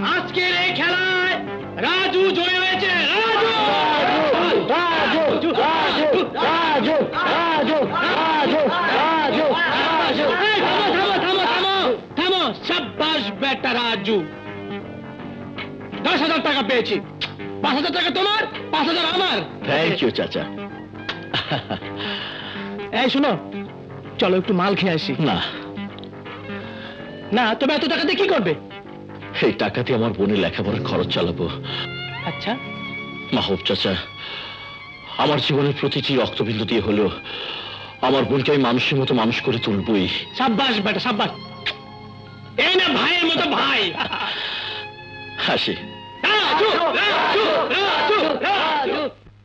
আজকের এই খেলায় রাজু জয় হয়েছে। রাজু রাজু রাজু রাজু রাজু রাজু রাজু রাজু। এই, থামো থামো থামো থামো থামো, সাব্বাস বেটা রাজু। 10,000 টাকা পেয়েছি। 5,000 টাকা তোমার, 5,000 আমার। থ্যাংক ইউ চাচা। এই শোনো, চলো একটু মাল খেয়ে আসি। না, না, তবে এত টাকা দিয়ে কি করবে? এই টাকা দিয়ে আমার বোনের লেখাপড়ার খরচ চালাবো। আচ্ছা, মাহবুব চাচা, আমার জীবনের প্রতিটি রক্তবিন্দু দিয়ে হলেও আমার বোনকে আমি মানুষের মতো মানুষ করে তুলবই। সাব্বাস বেটা সাব্বাস। এই না ভাইয়ের মতো ভাই। হাসি। রাজু, রাজু, রাজু, রাজু।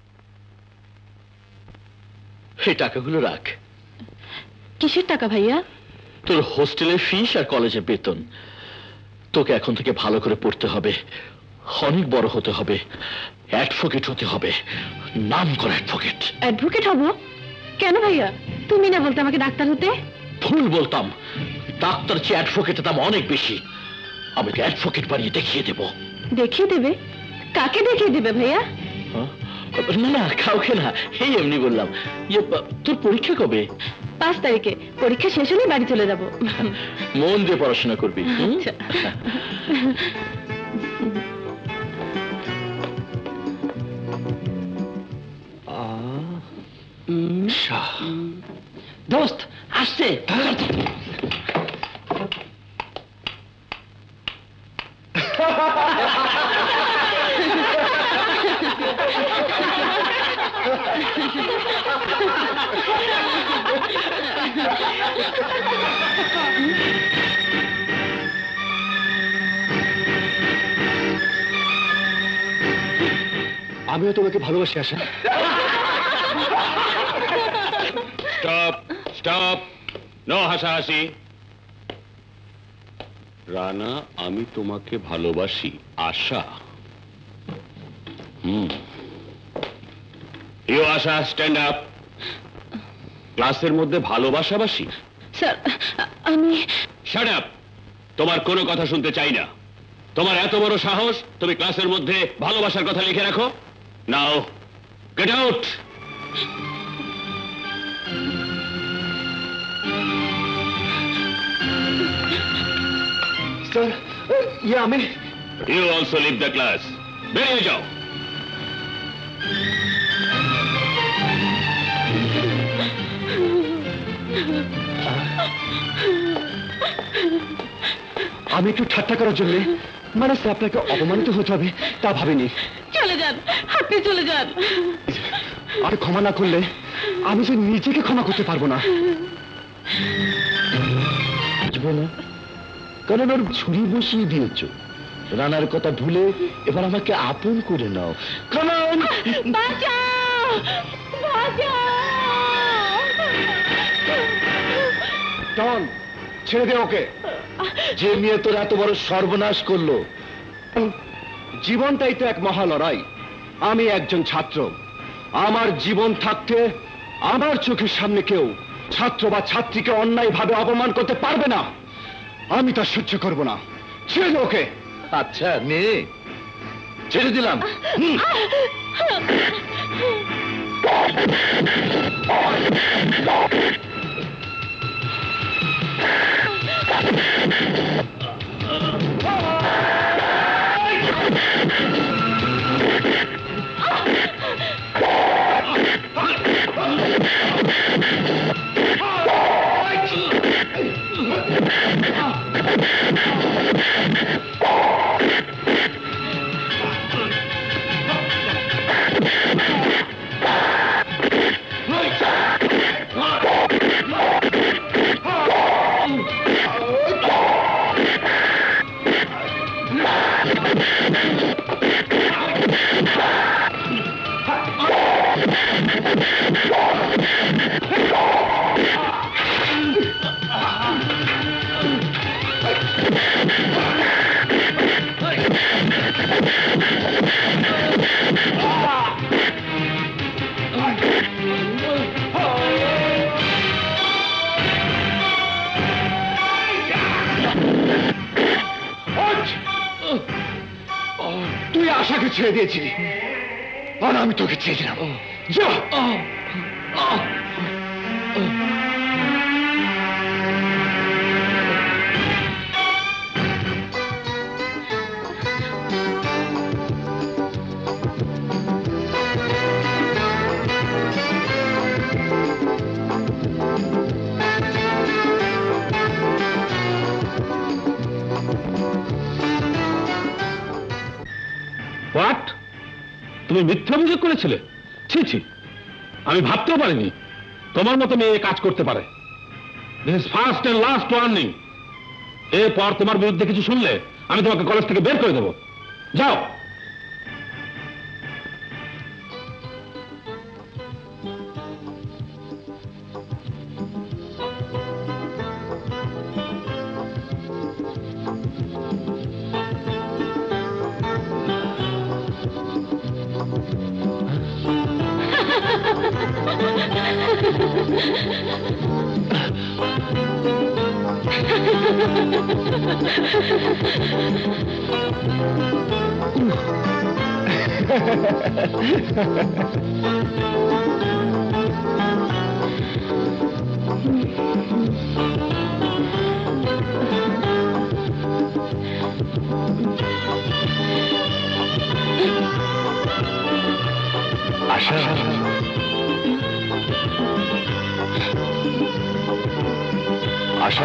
এই টাকাগুলো রাখ। কিসের টাকা ভাইয়া? তোর হোস্টেলের ফিস আর কলেজের বেতন। তোকে এখন থেকে ভালো করে পড়তে হবে, অনেক বড় হতে হবে, অ্যাডভোকেট হতে হবে, নাম করা অ্যাডভোকেট। অ্যাডভোকেট হব? কেন ভাইয়া? তুমি না বলতে আমাকে ডাক্তার হতে? ভুল বলতাম, ডাক্তার চেয়ে অ্যাডভোকেটের দাম অনেক বেশি। আমি তো অ্যাডভোকেট বানিয়ে দেখিয়ে দেবো। দেখিয়ে দেবে? কাকে দেখিয়ে দেবে ভাইয়া? হ্যাঁ? না না, কাউকে না, এই এমনি বললাম। তোর পরীক্ষা কবে? 5 তারিখে। পরীক্ষা শেষ হলে বাড়ি চলে যাব। মন দিয়ে পড়াশোনা করবি। আচ্ছা। দোস্ত আসছে। আমিও তোমাকে ভালোবাসি আশা। স্টপ স্টপ, নো হাসাহাসি। রানা, আমি তোমাকে ভালোবাসি Asha. You Asha, stand up. ক্লাসের মধ্যে ভালোবাসাবাসি? স্যার, আমি শাট আপ, তোমার কোনো কথা শুনতে চাই না। তোমার এত বড় সাহস, তুমি ক্লাসের মধ্যে ভালোবাসার কথা লিখে রাখো? Now, get out. স্যার, আমি you also leave the class. বেরিয়ে যাও। আমি একটু ঠাট্টা করার জন্য, মানে স্যার আপনাকে অপমানিত হতে হবে তা ভাবিনি। চলে যান, আপনি চলে যান। আর ক্ষমা না করলে আমি যে নিজেকে ক্ষমা করতে পারবো না। বুঝবো না, কারণ ওর ছুরি বসিয়ে দিয়েছ। রানার কথা ভুলে এবার আমাকে আপন করে নাও। কারণ বাঁচাও, বাঁচাও। টন, ছেড়ে দে ওকে। যে মেয়ে তোর এত বড় সর্বনাশ করলো। জীবনটাই তো এক মহা লড়াই। আমি একজন ছাত্র। আমার জীবন থাকতে আমার চোখের সামনে কেউ ছাত্র বা ছাত্রীকে অন্যায়ভাবে অপমান করতে পারবে না। আমি তা সহ্য করব না। ছেড়ে দে ওকে। আচ্ছা নে, ছেড়ে দিলাম। ছেড়ে দিয়েছি, আর আমি তোকে চেয়েছিলাম। যা। হোয়াট? তুমি মিথ্যা অভিযোগ করেছিলে? ছি ছি, আমি ভাবতেও পারিনি তোমার মতো মেয়ে কাজ করতে পারে। This is first and last warning. এরপর তোমার বিরুদ্ধে কিছু শুনলে আমি তোমাকে কলেজ থেকে বের করে দেবো। যাও। আশা, আশা,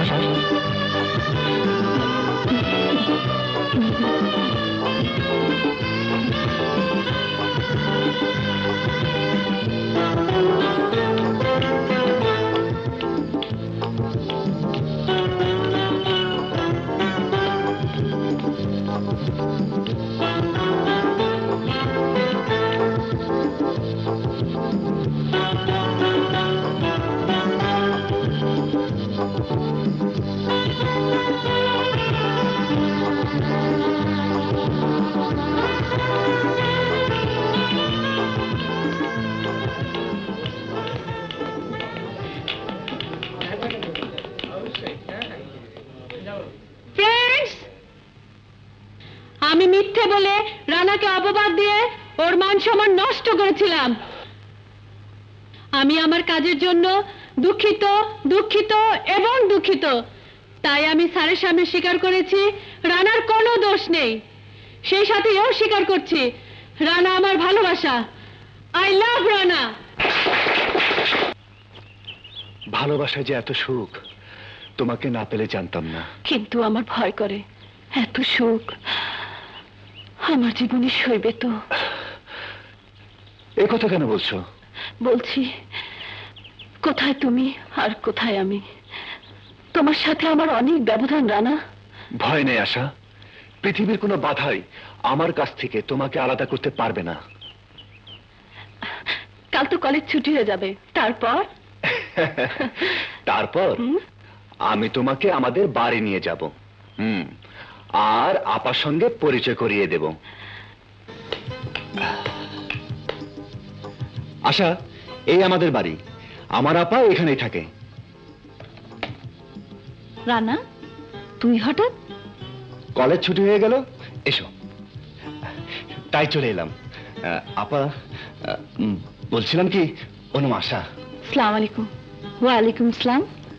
আমি মিথ্যে বলে রানাকে অপবাদ দিয়ে ওর মান সম্মান নষ্ট করেছিলাম। আমি আমার কাজের জন্য দুঃখিত, দুঃখিত এবং দুঃখিত। তাই আমি স্যারের সামনে স্বীকার করেছি রানার কোনো দোষ নেই। সেই সাথে এও স্বীকার করছি রানা আমার ভালোবাসা। I love Rana. ভালোবাসায় যে এত সুখ তোমাকে না পেলে জানতাম না। কিন্তু আমার ভয় করে, এত সুখ আমার জীবনে সইবে তো? এ কথা কেন বলছো? বলছি, কোথায় তুমি আর কোথায় আমি? তোমার সাথে আমার অনেক ব্যবধান রানা। ভয় নেই আশা, পৃথিবীর কোনো বাধাই আমার কাছ থেকে তোমাকে আলাদা করতে পারবে না। কাল তো কলেজ ছুটি হয়ে যাবে, তারপর? তারপর আমি তোমাকে আমাদের বাড়ি নিয়ে যাব, আর আপার সঙ্গে পরিচয় করিয়ে দেব। আশা, এই আমাদের বাড়ি, আমার আপা এখানেই থাকে। রানা, তুই হঠাৎ? কলেজ ছুটি হয়ে গেল, এসো, তাই চলে এলাম। আপা, বলছিলাম কি, অনু আশা। আসসালামু আলাইকুম। ওয়ালাইকুম আসসালাম।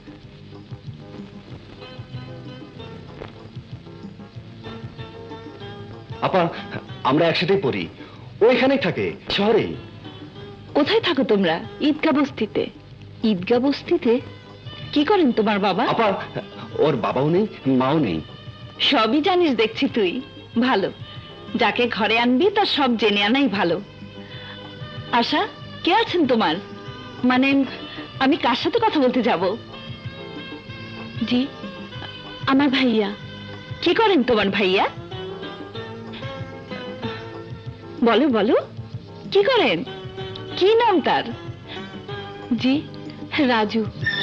আপা, আমরা একসাথেই পড়ি, ওইখানেই থাকে, শহরেই। কোথায় থাকো তোমরা? ঈদগা বস্তিতে। ঈদগা বস্তিতে? কি করেন তোমার বাবা? আপা, ওর বাবাও নেই, মাও নেই। সবই জানিস দেখছি তুই। ভালো, যাকে ঘরে আনবি তার সব জেনে আনাই ভালো। আশা, কে আছেন তোমার? মানে আমি কার সাথে কথা বলতে যাব? জি, আমার ভাইয়া। কি করেন তোমার ভাইয়া? বলো বলো, কি করেন? কি নাম তার? জি, রাজু।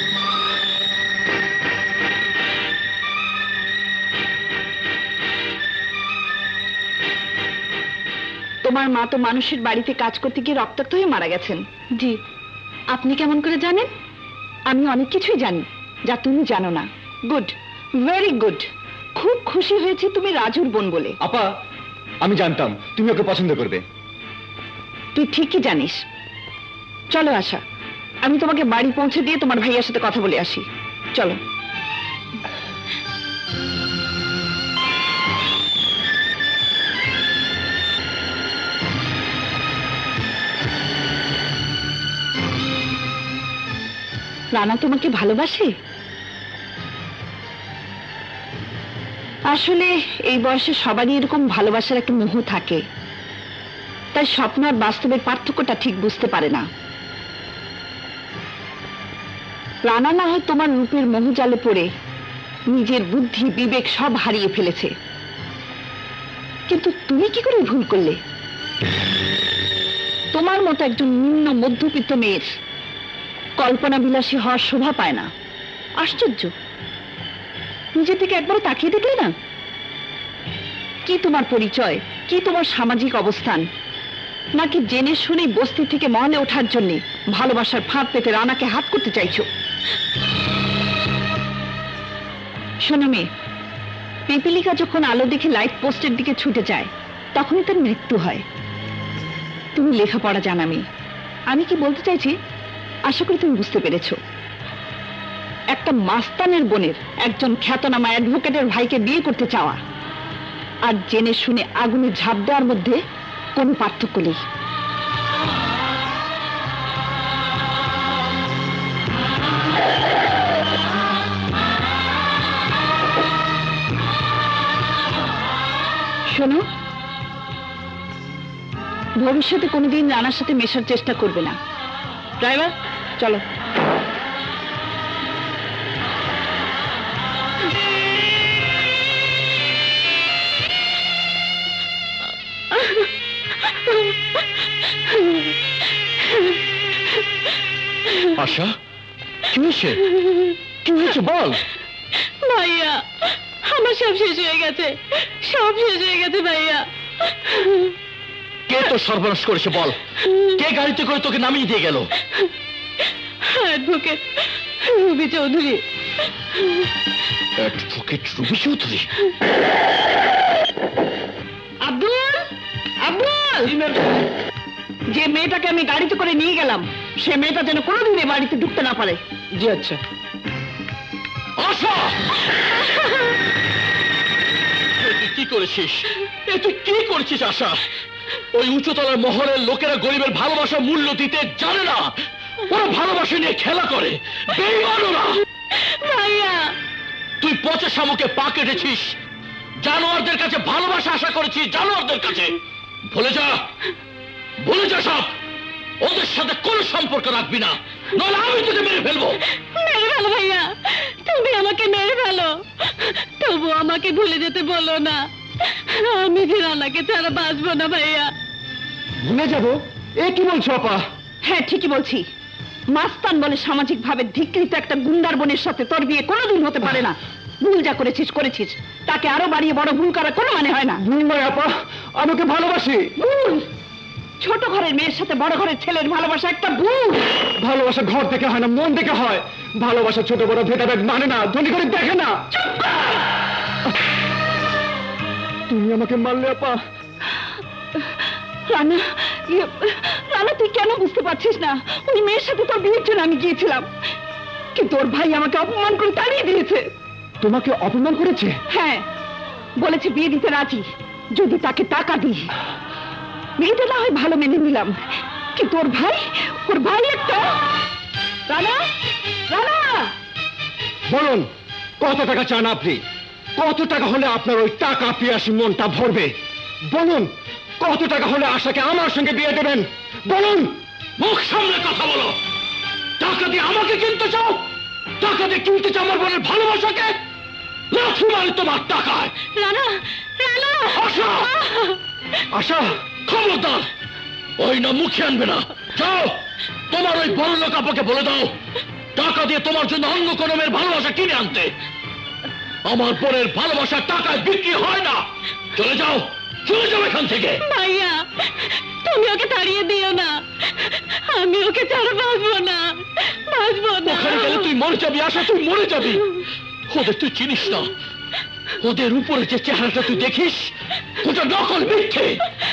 তোমার মা তো মানুষের বাড়িতে কাজ করতে গিয়ে রক্তাক্ত হয়ে মারা গেছেন। জি। আপনি কেমন করে জানেন? আমি অনেক কিছুই জানি যা তুমি জানো না। Good, very good. খুব খুশি হয়েছি তুমি রাজুর বোন বলে। আপা, আমি জানতাম তুমি ওকে পছন্দ করবে। তুই ঠিকই জানিস। চলো আশা, আমি তোমাকে বাড়ি পৌঁছে দিয়ে তোমার ভাইয়ার সাথে কথা বলে আসি। চলো। রানা তোমাকে ভালোবাসে? আসলে এই বয়সে সবারই এরকম ভালোবাসার একটা মোহ থাকে, তাই স্বপ্ন আর বাস্তবের পার্থক্যটা ঠিক বুঝতে পারে না। রানা না হয় তোমার রূপের মোহজালে পড়ে নিজের বুদ্ধি বিবেক সব হারিয়ে ফেলেছে, কিন্তু তুমি কি করে ভুল করলে? তোমার মতো একজন নিম্ন মধ্যবিত্ত মেয়ের কল্পনা বিলাসী হওয়ার শোভা পায় না। আশ্চর্য, নিজের দিকে একবারও তাকিয়ে দেখলে না? কি তোমার পরিচয়, কি তোমার সামাজিক অবস্থান? নাকি জেনে শুনেই বস্তি থেকে মহলে ওঠার জন্য ভালোবাসার ফাঁদ পেতে রানাকে হাত করতে চাইছো? শোনো মেয়ে, পিপিলিকা যখন আলো দেখে লাইট পোস্টের দিকে ছুটে যায় তখনই তার মৃত্যু হয়। তুমি লেখাপড়া জানা মেয়ে, আমি কি বলতে চাইছি আশা করি তুমি বুঝতে পেরেছো। একটা মাস্তানের বোনের একজন খ্যাতনামা অ্যাডভোকেটের ভাইকে বিয়ে করতে চাওয়া আর জেনে শুনে আগুনে ঝাঁপ দেওয়ার মধ্যে কোনো পার্থক্য নেই। শোনো, ভবিষ্যতে কোনোদিন রানার সাথে মেশার চেষ্টা করবে না। ড্রাইভার, চলো। আশা, কি হয়েছে? কি হয়েছে বল। ভাইয়া, আমার সব শেষ হয়ে গেছে, সব শেষ হয়ে গেছে ভাইয়া। কে তোর সর্বনাশ করেছে বল? কে গাড়িতে করে তোকে নামিয়ে দিয়ে গেল? অ্যাডভোকেট রুবি চৌধুরী। অ্যাডভোকেট রুবি চৌধুরী? আব্দুল, আব্দুল, যে মেয়েটাকে আমি গাড়িতে করে নিয়ে গেলাম সে মেয়েটা যেন কোনোদিন এ বাড়িতে ঢুকতে না পারে। জি আচ্ছা। আশা, তুই কি করেছিস? তুই কি করেছিস আশা? ওই উঁচুতলার মহলের লোকেরা গরিবের ভালোবাসা মূল্য দিতে জানে না, ওরা ভালোবাসা নিয়ে খেলা করে। বেঈমান ওরা। ভাইয়া, তুই পচা শামুকে পা কেটেছিস, জানোয়ারদের কাছে ভালোবাসা আশা করেছিস, জানোয়ারদের কাছে। ভুলে যা, ভুলে যা সব। ওদের সাথে কোনো সম্পর্ক রাখবি না, নইলে আমি তোকে মেরে ফেলবো। মেরে ফেলো ভাইয়া, তুমি আমাকে মেরে ফেলো, তবু আমাকে ভুলে যেতে বলো না। আমি যে রানাকে ছাড়া বাঁচবো না ভাইয়া। ভুলে যাবো? এ কি বলছো আপা? হ্যাঁ ঠিকই বলছি। মাস্তান বলে সামাজিক ভাবে ধিকৃত একটা গুন্ডার বোনের সাথে তোর বিয়ে কোনোদিন হতে পারে না। ভুল যা করেছিস করেছিস, তাকে আরো বাড়িয়ে বড় ভুল করার কোনো মানে হয় না। ভুল নয় আপা, আমাকে ভালোবাসি। ভুল? ছোট ঘরের মেয়ের সাথে বড় ঘরের ছেলের ভালোবাসা একটা ভুল। ভালোবাসা ঘর থেকে হয় না, মন থেকে হয়। ভালোবাসা ছোট বড় ভেদাভেদ মানে না, ধনী করে দেখে না। তুমি আমাকে মারলে আপা। রানা, রানা তুই কেন বুঝতে পারছিস না? ওই মেয়ের সাথে তোর বিয়ের জন্য আমি গিয়েছিলাম, কিন্তু ওর ভাই আমাকে অপমান করে তাড়িয়ে দিয়েছে। তোমাকে অপমান করেছে? হ্যাঁ, বলেছে বিয়ে দিতে রাজি যদি তাকে টাকা দিই। মেয়েটা না হয় ভালো মেনে নিলাম, কিন্তু ওর ভাই একটা। রানা, রানা, বলুন কত টাকা চান আপনি? কত টাকা হলে আপনার ওই টাকা পিয়াসী মনটা ভরবে? বলুন কত টাকা হলে আশাকে আমার সঙ্গে বিয়ে দেবেন? বলুন। মুখ সামনে কথা বলো। টাকা দিয়ে আমাকে কিনতে চাও? টাকা দিয়ে কিনতে চাও আমার বোনের ভালোবাসাকে? লাঠি মারি তোমার টাকায়। রানা, রানা, আশা, আশা, খবরদার, ওই না মুখে আনবে না। যাও, তোমার ওই বড় লোক আপাকে বলে দাও টাকা দিয়ে তোমার জন্য অন্য কোনো মেয়ের ভালোবাসা কিনে আনতে। আমার বোনের ভালোবাসা টাকায় বিক্রি হয় না। চলে যাও, চলে যাও এখান থেকে। ভাইয়া, তুমি ওকে তাড়িয়ে দিও না, আমি ওকে ছাড়া বাঁচবো না, বাঁচবো না। ওখানে গেলে তুই মরে যাবি আশা, তুই মরে যাবি। ওদের তুই চিনিস না, ওদের উপরে যে চেহারাটা তুই দেখিস ওটা নকল, মিথ্যে।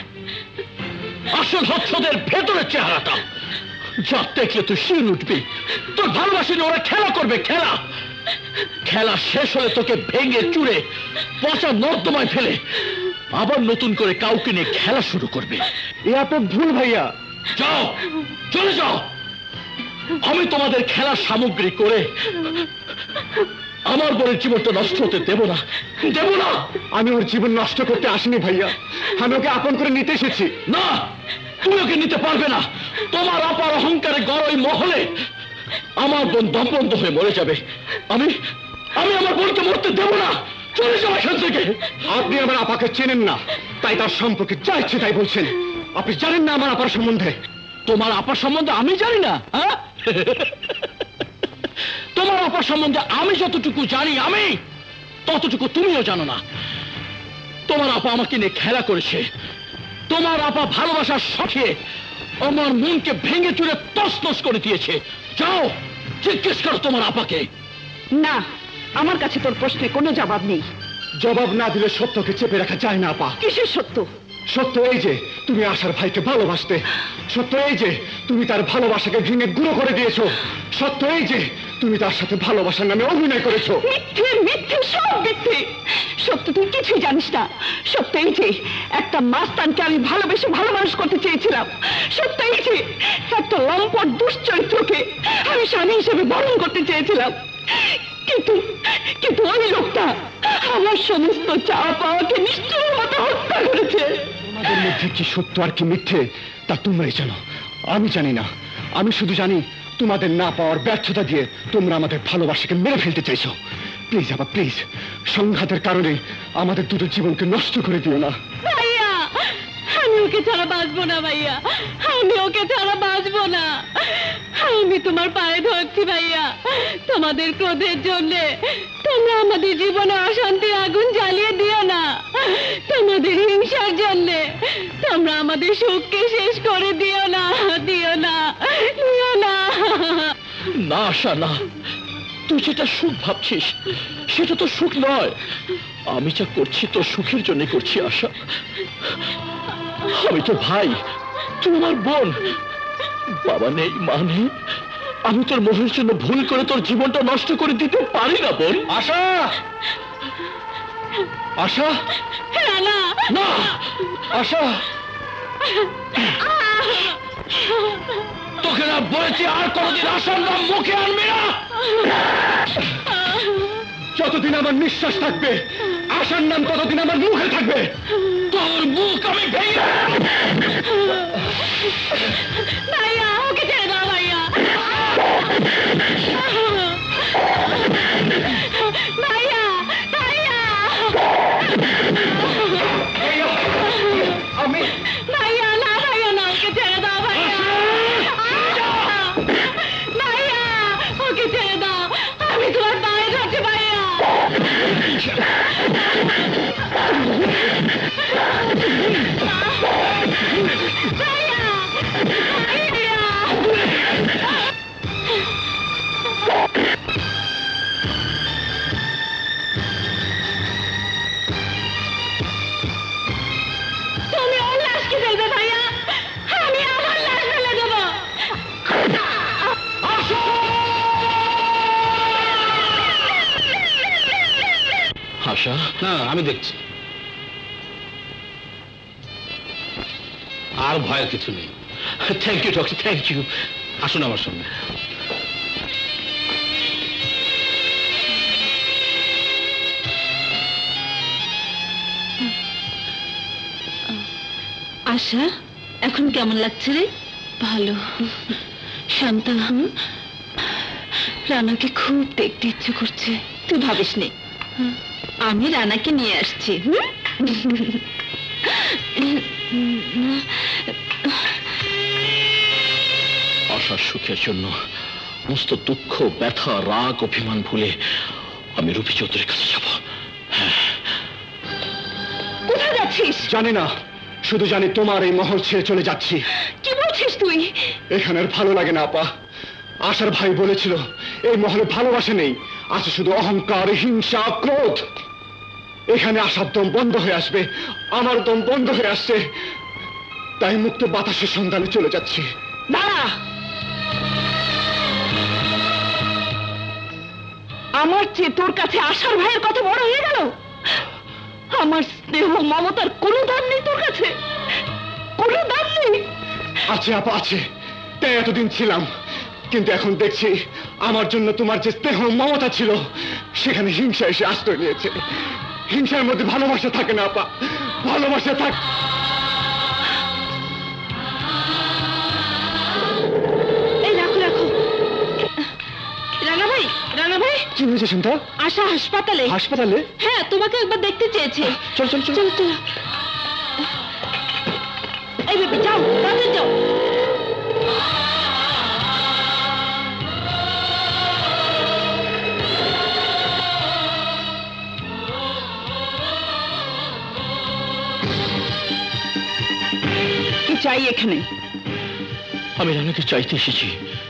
আসল হচ্ছে ওদের ভেতরের চেহারাটা, যা দেখলে তুই শির উঠবি। তোর ভালোবাসি নিয়ে ওরা খেলা করবে, খেলা। খেলা শেষ হলে তোকে ভেঙে চুরে পচা নর্দমায় ফেলে আবার নতুন করে কাউকে নিয়ে খেলা শুরু করবে। এ আপনার ভুল ভাইয়া। যাও, চলে যাও। আমি তোমাদের খেলার সামগ্রী করে আমার বোনের জীবনটা নষ্ট হতে দেব না, দেব না। আমি ওর জীবন নষ্ট করতে আসিনি ভাইয়া, আমি ওকে আপন করে নিতে এসেছি। না, তুমি ওকে নিতে পারবে না। তোমার অপার অহংকারে গড়ই মহলে আমার বোন দমবন্ধ হয়ে মরে যাবে। আমি আমি আমার বোনকে মরতে দেব না। চলে যাও এখান থেকে। আপনি আমার আপাকে চেনেন না, তাই তার সম্পর্কে যা ইচ্ছে তাই বলছেন। আপনি জানেন না আমার আপার সম্বন্ধে। তোমার আপার সম্বন্ধে আমি জানি না, হ্যাঁ? তোমার আপার সম্বন্ধে আমি যতটুকু জানি, আমি ততটুকু তুমিও জানো না। তোমার আপা আমাকে নিয়ে খেলা করেছে। তোমার আপা ভালোবাসার শখে আমার মনকে ভেঙে চুরে তছনছ করে দিয়েছে। যাও, জিজ্ঞেস করো তোমার আপাকে। না, আমার কাছে তোর প্রশ্নে কোনো জবাব নেই। জবাব না দিলে সত্যকে চেপে রাখা যায় না আপা। কিসের সত্য? সত্য এই যে তুমি আশার ভাইকে ভালোবাসতে। সত্য এই যে তুমি তার ভালোবাসাকে ভেঙে গুঁড়ো করে দিয়েছো। সত্য এই যে তুমি তার সাথে ভালোবাসার নামে অভিনয় করেছো। মিথ্যে, মিথ্যে, সব মিথ্যে। সত্য তুই কিছুই জানিস না। সত্য এই যে একটা মাস্তানকে আমি ভালোবেসে ভালো মানুষ করতে চেয়েছিলাম। সত্য এই যে একটা লম্পট দুশ্চরিত্রকে আমি স্বামী হিসেবে বরণ করতে চেয়েছিলাম। কিন্তু কিন্তু ওই লোকটা আমার সমস্ত চাওয়া পাওয়াকে নিশ্চয় মতো হত্যা করেছে। তোমাদের মধ্যে কি সত্য আর কি মিথ্যে তা তোমরাই জানো, আমি জানি না। আমি শুধু জানি তোমাদের না পাওয়ার ব্যর্থতা দিয়ে তোমরা আমাদের ভালোবাসাকে মেরে ফেলতে চাইছো। প্লিজ আপা, প্লিজ, সংঘাতের কারণে আমাদের দুটো জীবনকে নষ্ট করে দিও না। ভাইয়া, আমি ওকে ছাড়া বাঁচবো না ভাইয়া, আমি ওকে ছাড়া বাঁচবো না। আমি তোমার পায়ে ধরছি ভাইয়া, তোমাদের ক্রোধের জন্য তোমরা আমাদের জীবনে অশান্তি আগুন জ্বালিয়ে দিও না। তোমাদের হিংসার জন্য তোমরা আমাদের সুখকে শেষ করে দিও না, দিও না, দিও না। না আশা, না। তুই যেটা সুখ ভাবছিস সেটা তো সুখ নয়। আমি যা করছি তোর সুখের জন্য করছি আশা। আমি তোর ভাই, তুই আমার বোন। বাবা নেই, মা নেই। আমি তোর মোহের জন্য ভুল করে তোর জীবনটা নষ্ট করে দিতে পারি না বোন। আশা, আশা, রানা, না আশা, তোকে না বলেছি আর কোনদিন আশার নাম মুখে আনবি না। যতদিন আমার নিঃশ্বাস থাকবে আশার নাম ততদিন আমার মুখে থাকবে। তোর মুখ আমি ভেঙে ভাইয়া, ওকে ছেড়ে দাও ভাইয়া। ভাইয়া, ভাইয়া, আমি ভাইয়া, না ভাইয়া, না, ওকে ছেড়ে দাও ভাইয়া। ভাইয়া, ওকে ছেড়ে দাও, আমি তোমার পায়ে ধরছি ভাইয়া। ভাইয়া, ভাইয়া। তুমি ওর লাশকে ফেলবে ভাইয়া, আমি আমার লাশ ফেলে দেবো। আশা, না, আমি দেখছি। আর ভয়ের কিছু নেই। Thank you doctor, thank you. আসুন আমার সঙ্গে। আশা, এখন কেমন লাগছে রে? ভালো। শান্তা, রানাকে খুব দেখতে ইচ্ছে করছে। তুই ভাবিস নে, আমি রানাকে নিয়ে আসছি। আশার সুখের জন্য সমস্ত দুঃখ, ব্যথা, রাগ, অভিমান ভুলে আমি রূপী চৌধুরীর কাছে যাব। কোথায় যাচ্ছিস? জানি না, শুধু জানি তোমার এই মহল ছেড়ে চলে যাচ্ছি। কি বলছিস তুই? এখানে আর ভালো লাগে না আপা। আশার ভাই বলেছিল এই মহলে ভালোবাসা নেই, আছে শুধু অহংকার, হিংসা, ক্রোধ। এখানে আসার দম বন্ধ হয়ে আসবে, আমার দম বন্ধ হয়ে আসছে, তাই মুক্ত বাতাসের সন্ধানে চলে যাচ্ছি। দাঁড়া, আমার চেয়ে তোর কাছে আশার ভাইয়ের কথা বড় হয়ে গেল? আমার স্নেহ মমতার কোনো দাম নেই তোর কাছে? কোনো দাম নেই? আছে আপা, আছে, তাই এতদিন ছিলাম, কিন্তু এখন দেখছি আমার জন্য তোমার যে স্নেহ মমতা ছিল সেখানে হিংসা এসে আশ্রয় নিয়েছে। হিংসার মধ্যে ভালোবাসা থাকে না আপা, ভালোবাসা থাকে। এই রাখো রাখো। রানা ভাই, রানা ভাই, কি হয়েছে সন্ধ্যা? আশা হাসপাতালে। হাসপাতালে? হ্যাঁ, তোমাকে একবার দেখতে চেয়েছে। চল চল চল। চলো চলো। এই বেবি যাও, তাড়াতাড়ি যাও। কি চাই এখানে? আমি রানাকে চাইতে এসেছি।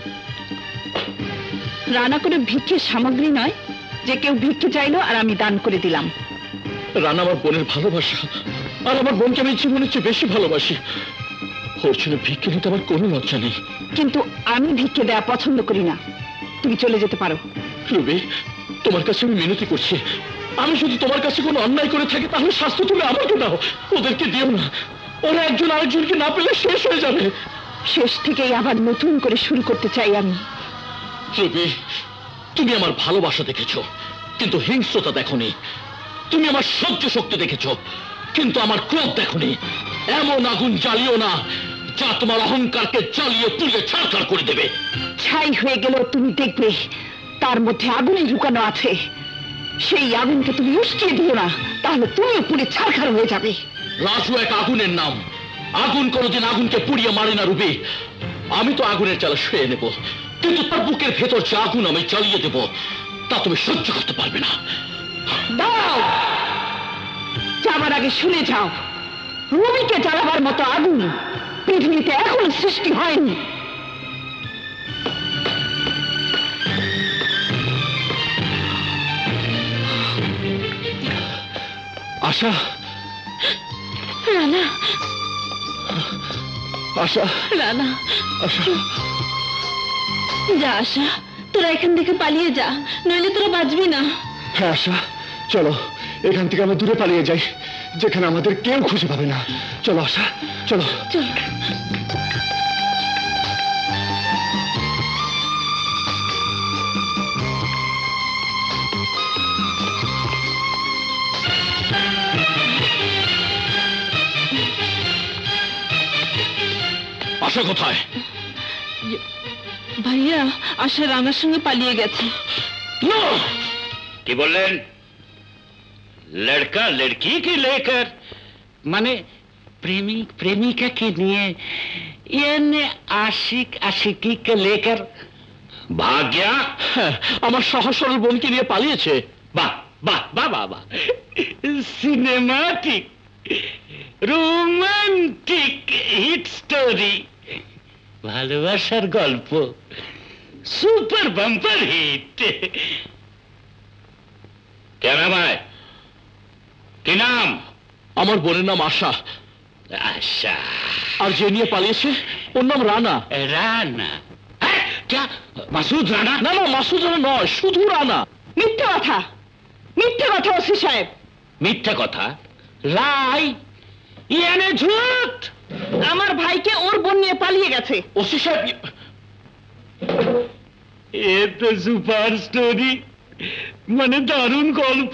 রানা কোনো ভিক্ষের সামগ্রী নয় যে কেউ ভিক্ষে চাইলো আর আমি দান করে দিলাম। রানা আমার বোনের ভালোবাসা, আর আমার বোনকে আমি জীবনের চেয়ে বেশি ভালোবাসি। ওর জন্য ভিক্ষে নিতে আমার কোনো লজ্জা নেই। কিন্তু আমি ভিক্ষে দেয়া পছন্দ করি না। তুমি চলে যেতে পারো। রবি, তোমার কাছে আমি মিনতি করছি, আমি যদি তোমার কাছে কোনো অন্যায় করে থাকি তাহলে শাস্তি তুমি আমাকে দাও, ওদেরকে দিও না। ওরা একজন আরেকজনকে না পেলে শেষ হয়ে যাবে। শেষ থেকেই আবার নতুন করে শুরু করতে চাই আমি। রবি, তুমি আমার ভালোবাসা দেখেছো কিন্তু হিংস্রতা দেখোনি। তুমি আমার সহ্য শক্তি দেখেছো কিন্তু আমার ক্রোধ দেখোনি। এমন আগুন জ্বালিও না যা তোমার অহংকারকে জ্বালিয়ে পুড়িয়ে ছারখার করে দেবে। ছাই হয়ে গেলেও তুমি দেখবে তার মধ্যে আগুনই লুকানো আছে। সেই আগুনকে তুমি উস্কিয়ে দিও না, তাহলে তুমিও পুড়ে ছারখার হয়ে যাবে। রাজু এক আগুনের নাম। আগুন কোনোদিন আগুনকে পুড়িয়ে মারে না রুবি। আমি তো আগুনের জ্বালা শুয়ে নেব, কিন্তু তার বুকের ভেতর যে আগুন আমি জ্বালিয়ে দেব তা তুমি সহ্য করতে পারবে না। দাও, যাবার আগে শুনে যাও, রুবিকে জ্বালাবার মতো আগুন পৃথিবীতে এখনো সৃষ্টি হয়নি। আশা, রানা, আশা, রানা, আশা। যা আশা, তোরা এখান থেকে পালিয়ে যা, নইলে তোরা বাঁচবি না। হ্যাঁ আশা, চলো এখান থেকে আমরা দূরে পালিয়ে যাই, যেখানে আমাদের কেউ খুঁজে পাবে না। চলো আশা, চলো। চল। আশা কোথায়? ভাইয়া, আশা রানার সঙ্গে পালিয়ে গেছে। কি বললেন? লড়কা লড়কি কি লেকর? মানে প্রেমিক প্রেমিকাকে নিয়ে, यानी आशिक आशिकी के लेकर भाग गया। আমার সহজ সরল বোনকে নিয়ে পালিয়েছে। বাহ বাহ বাহ বাহ বাহ, সিনেমাটিক রোমান্টিক হিট স্টোরি, ভালোবাসার গল্প, সুপার বাম্পার হিট। क्या नाम है? কি নাম? আমার বোনের নাম আশা। আশা। আর যে নিয়ে পালিয়েছে ওর নাম রানা। রানা? क्या মাসুদ রানা? না না, মাসুদ রানা নয়, শুধু রানা। মিথ্যে কথা, মিথ্যে কথা ওসি সাহেব। মিথ্যে কথা? লাই, ইয়ানে ঝুট। আমার ভাইকে ওর বোন নিয়ে পালিয়ে গেছে। ওসি সাহেব, এ তো সুপার স্টোরি, মানে দারুণ গল্প।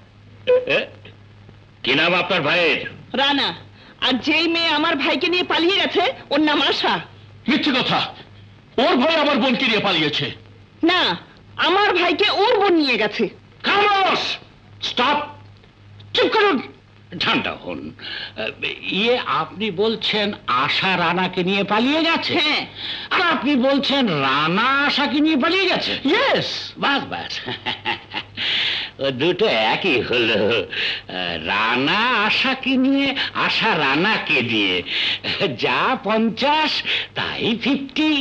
কি নাম আপনার ভাইয়ের? রানা। আর যেই মেয়ে আমার ভাইকে নিয়ে পালিয়ে গেছে ওর নাম আশা। মিথ্যে কথা, ওর ভাই আমার বোনকে নিয়ে পালিয়েছে। না, আমার ভাইকে ওর বোন নিয়ে গেছে। খামোশ, স্টপ, চুপ করুন, ঠান্ডা হন। ইয়ে আপনি বলছেন আশা রানাকে নিয়ে পালিয়ে গেছে? হ্যাঁ। আর আপনি বলছেন রানা আশাকে নিয়ে পালিয়ে গেছে? ইয়েস। বাস বাস, ও দুটো একই হলো। রানা আশাকে নিয়ে, আশা রানাকে দিয়ে, যা 50 তাই 50।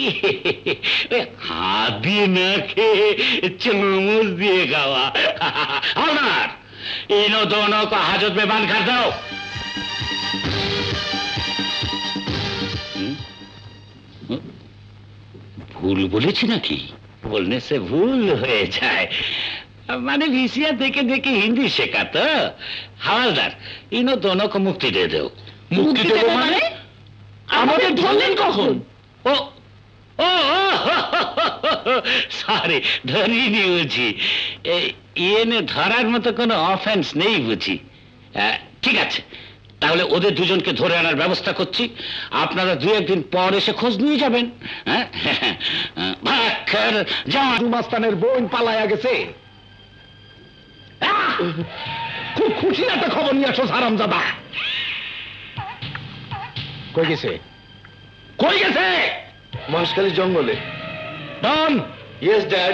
হাত দিয়ে না খেয়ে চামচ দিয়ে খাওয়া। আমার इनो दोनों को हाजत में बंद कर दो। ভুল বলেছি নাকি? বলने से ভুল হয়ে যায়, মানে ভিসিয়া দেখে দেখে হিন্দি শেখা তো। হাওলদার, ইনো दोनों को মুক্তি দে দাও। মুক্তি দেবো মানে? আমাদের ধরলেন কখন? ও ও সরি, ধরিনি বুঝি। এনে ধরার মতো কোনো অফেন্স নেই বুঝি। ঠিক আছে, তাহলে ওদের দুজনকে ধরে আনার ব্যবস্থা করছি। আপনারা 2-1 দিন পর এসে খোঁজ নিয়ে যাবেন। মাস্তানের বোন পালায়া গেছে। খুব খুশি একটা খবর নিয়ে আসো হারামজাদা। কই গেছে? কই গেছে? মহেশখালী জঙ্গলে। ডন। Yes dad.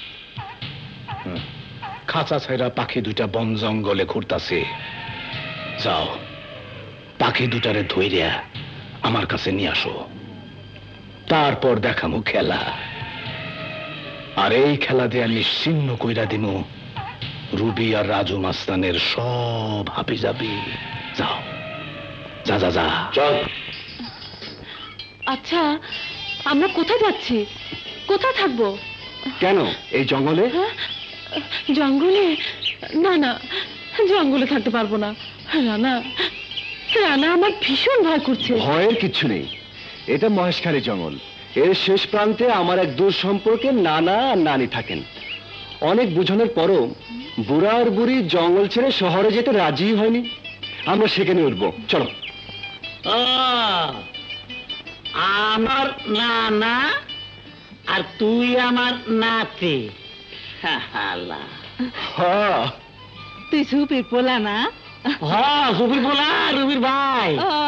খাঁচা ছাইরা পাখি দুটা বন জঙ্গলে ঘুরতাছে। যাও, পাখি দুটারে ধইরা আমার কাছে নিয়ে আসো, তারপর দেখামু খেলা। আর এই খেলা দিয়ে নিশ্চিহ্ন কইরা দিমু রুবি আর রাজু মাস্তানের সব হাবিজাবি। যাও, যা যা যা চল। আচ্ছা, আমরা কোথায় যাচ্ছি? কোথায় থাকবো? কেন এই জঙ্গলে? জঙ্গলে? না না, জঙ্গলে থাকতে পারবো না। রানা, রানা আমার ভীষণ ভয় করছে। ভয়ের কিচ্ছু নেই, এটা মহেশখালী জঙ্গল। এর শেষ প্রান্তে আমার এক দূর সম্পর্কে নানা আর নানি থাকেন। অনেক বুঝানোর পরও বুড়া আর বুড়ি জঙ্গল ছেড়ে শহরে যেতে রাজি হয়নি। আমরা সেখানে উঠবো, চলো। আমার নানা আর তুই আমার নাতি। হ্যাঁ, তুই সুপির পোলা না? হ্যাঁ, সুবির বলা, রুবির ভাই।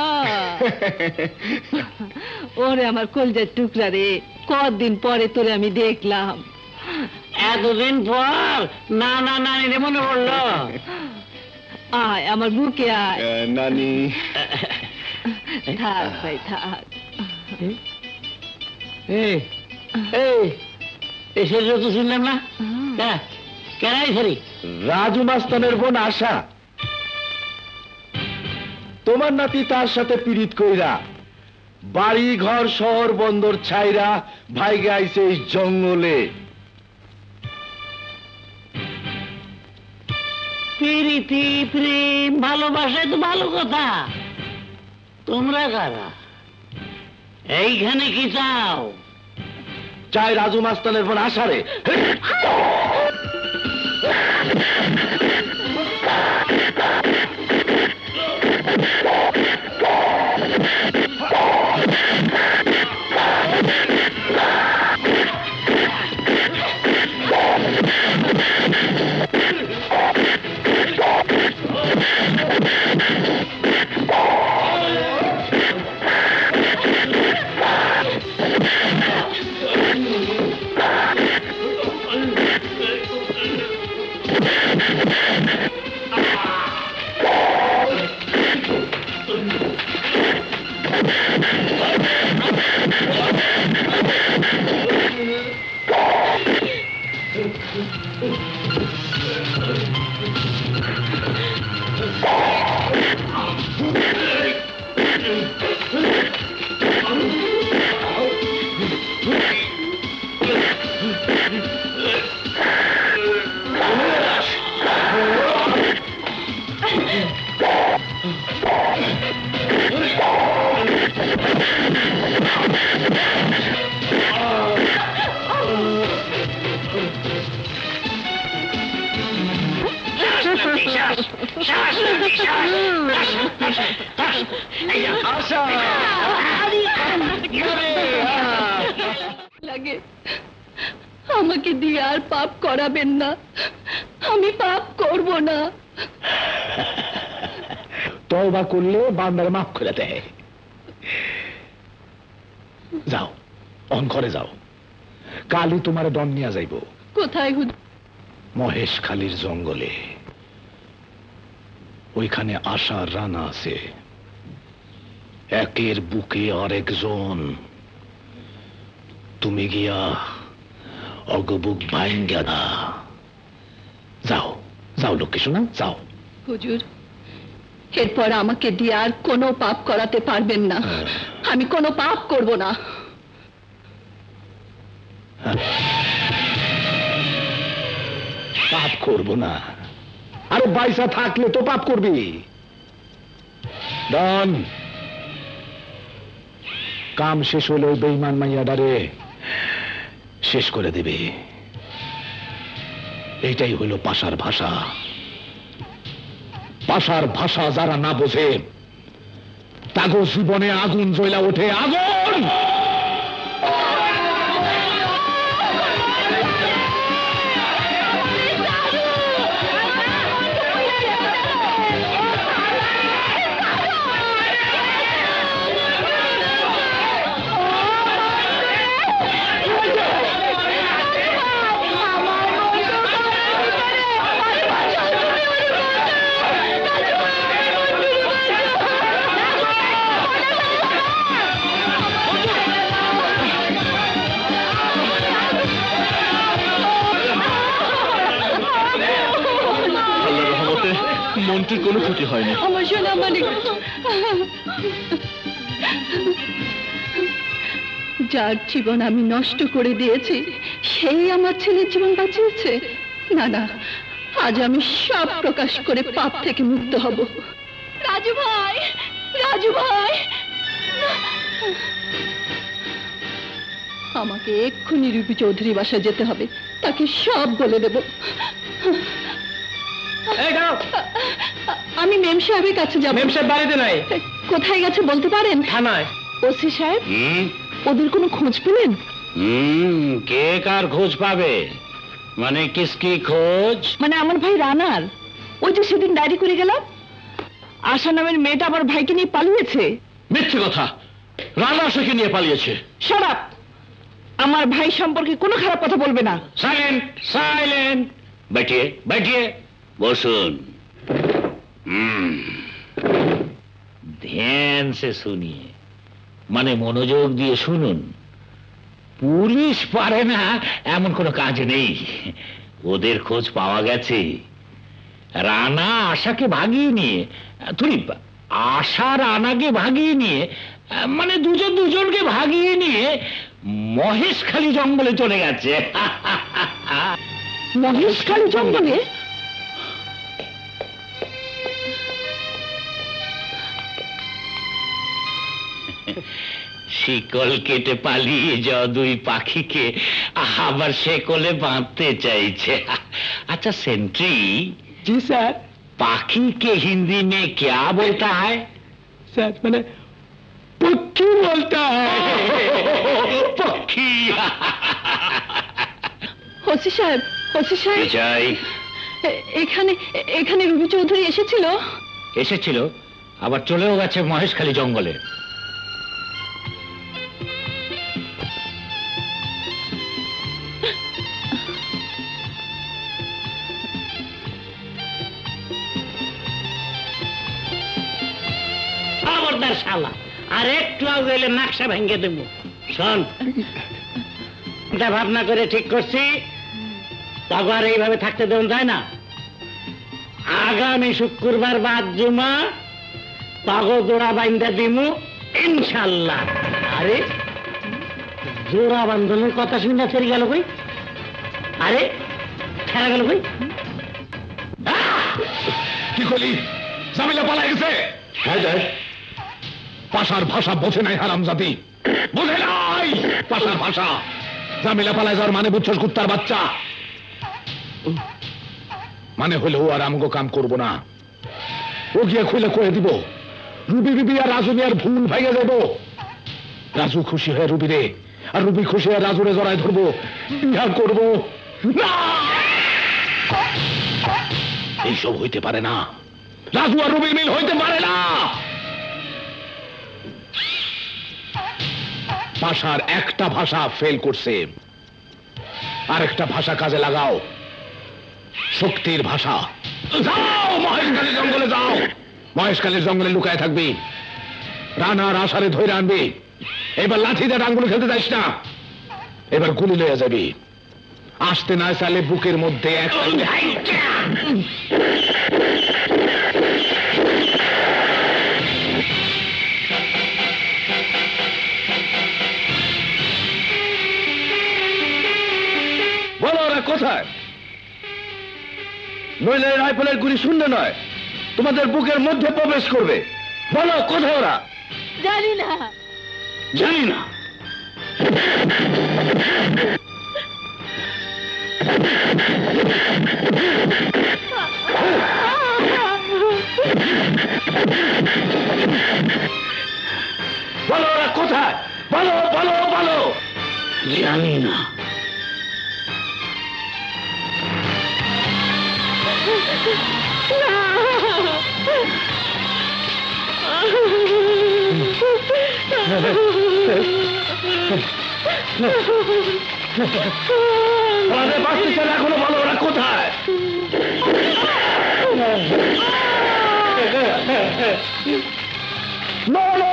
ওরে আমার কলজার টুকরা রে, কতদিন পরে তোরে আমি দেখলাম। এতদিন পর নানা নানি রে মনে পড়লো। আয় আমার বুকে আয়। নানি। থাক ভাই থাক। এসে তো শুনলাম না। কেনাই ফেরি রাজু মাস্তানের বোন আশা, তোমার নাতি তার সাথে পীড়িত কইরা বাড়ি ঘর শহর বন্দর ছাইরা ভাইগে আইছে এই জঙ্গলে। প্রীতি প্রেম ভালোবাসায় তো ভালো কথা। তোমরা কারা? এইখানে কি চাও? চাই রাজু মাস্তানের বোন আশারে। লাগে আমাকে দিয়ে আর পাপ করাবেন না, আমি পাপ করব না। তওবা করলে বান্দার মাফ করে দেয়। যাও, অন ঘরে যাও, কালই তোমার দন নিয়ে যাইব। কোথায় হুজুর? মহেশখালীর জঙ্গলে। ওইখানে আশার রানা আছে, একের বুকে আরেকজন। তুমি গিয়া অগবুক ভাঙ্গা দাও। যাও, যাও লক্ষ্মী শোনা, যাও। হুজুর, এরপর আমাকে দিয়ে আর কোনো পাপ করাতে পারবেন না। আমি কোনো পাপ করব না। পাপ করব না? আরে বাইসা থাকলে তো পাপ করবি। ডন, কাম শেষ হলে ওই বেঈমান মাইয়াডারে শেষ করে দেবে। এইটাই হইল পাশার ভাষা। পাশার ভাষা যারা না বোঝে তাগো জীবনে আগুন জ্বলা ওঠে, আগুন। মন্ত্রীর কোনো ক্ষতি হয়নি। আমার সোনা মানিক, যার জীবন আমি নষ্ট করে দিয়েছি সেই আমার ছেলের জীবন বাঁচিয়েছে। না না, আজ আমি সব প্রকাশ করে পাপ থেকে মুক্ত হব। রাজু ভাই, রাজু ভাই, আমাকে এক্ষুনি রূপী চৌধুরী বাসায় যেতে হবে, তাকে সব বলে দেব। আমি মেম সাহেবের কাছে যাব। মেম সাহেব বাড়িতে নাই। কোথায় গেছে বলতে পারেন? থানায়। ওসি সাহেব, ওদের কোনো খোঁজ পেলেন? কে কার খোঁজ পাবে? মানে কিসকি খোঁজ? মানে আমার ভাই রানার, ওই যে সেদিন ডায়েরি করে গেলাম, আশা নামের মেয়েটা আমার ভাইকে নিয়ে পালিয়েছে। মিথ্যে কথা, রানা আশাকে নিয়ে পালিয়েছে। Shut up! আমার ভাই সম্পর্কে কোনো খারাপ কথা বলবে না। Silent, silent. बैठिए बैठिए, বসুন। ধ্যান সে শুনিয়ে, মানে মনোযোগ দিয়ে শুনুন। পুলিশ পারে না এমন কোনো কাজ নেই। ওদের খোঁজ পাওয়া গেছে। রানা আশাকে ভাগিয়ে নিয়ে, তুই আশা রানাকে ভাগিয়ে নিয়ে, মানে দুজনকে ভাগিয়ে নিয়ে মহেশখালী জঙ্গলে চলে গেছে। মহেশখালী জঙ্গলে? শিকল কেটে পালিয়ে যাওয়া দুই পাখিকে আবার শেকলে বাঁধতে চাইছে। अच्छा सेंट्री जी सर। पाखी के हिंदी में क्या बोलता है? सर मैंने पक्षी बोलता है। पक्षी। ওসি সাহেব, ওসি সাহেব, চাই এখানে এখানে রবি চৌধুরী এসেছিল। এসেছিল, আবার চলেও গেছে মহেশখালী জঙ্গলে। খবরদার শালা, আর একটু গেলে নাকশা ভেঙে দেবো। শোন, চিন্তা ভাবনা করে ঠিক করছি, তবে আর এইভাবে থাকতে দেওয়া যায় না। আগামী শুক্রবার বাদ জুমা তগ জোড়া বাইন্দা দিমু ইনশাল্লাহ। আরে জোড়া বান্ধনের কথা শুনে ছেড়ে গেল কই? আরে ছেড়ে গেল কই? কি করলি? জামিলা পালাই গেছে। হ্যাঁ যাই, পাশার ভাষা বোঝে নাই হারামজাদি, বোঝে নাই পাশার ভাষা। জামিলা পালাই যাওয়ার মানে বুঝছস কুত্তার বাচ্চা? মানে হলে ও আর আমগো কাম করবো না। ও গিয়ে খুলে কয়ে দিব রুবি বিবি আর রাজু আর ভুল ভাইয়া যাব। রাজু খুশি হয়ে রুবি রে, আর রুবি খুশি হয়ে রাজুরে জড়ায় ধরবো, বিয়া করবো না। এইসব হইতে পারে না। রাজু আর রুবির মিল হইতে পারে না। ভাষার একটা ভাষা ফেল করছে, আরেকটা ভাষা কাজে লাগাও, শক্তির ভাষা। যাও মহেশখালীর জঙ্গলে যাও, মহেশখালীর জঙ্গলে লুকায় থাকবি, রানার আশারে ধরে আনবি। এবার লাঠি দিয়ে ডাঙ্গুলি খেলতে যাইস না, এবার গুলি লইয়া যাবি। আসতে না চাইলে বুকের মধ্যে একটা বলো ওরা কোথায়? নইলে রাইফেলের গুলি শূন্য নয়, তোমাদের বুকের মধ্যে প্রবেশ করবে। বলো কোথায় ওরা? জানি না। জানি না। বলো ওরা কোথায়? বলো বলো বলো। জানি না। আমাদের বাঁচতে চাইলে এখনো বলো ওরা কোথায়? বলো।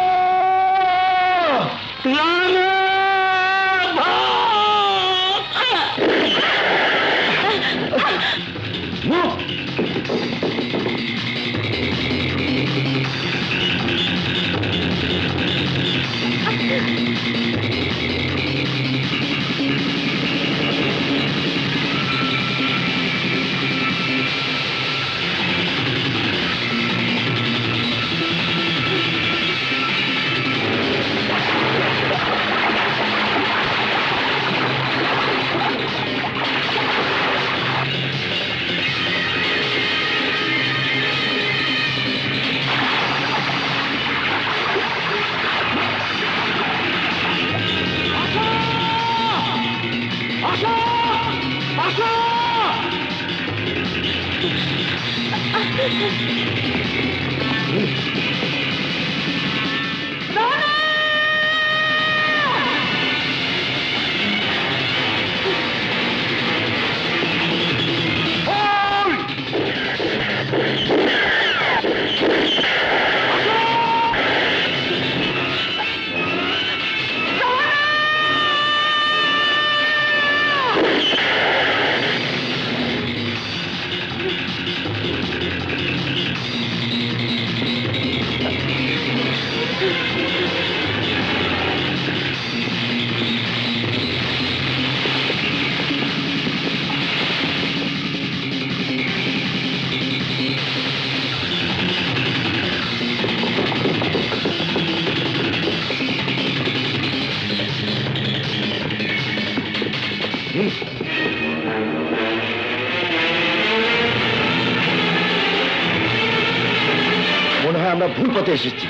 মনে হয় আমরা ভুল পথে এসেছি।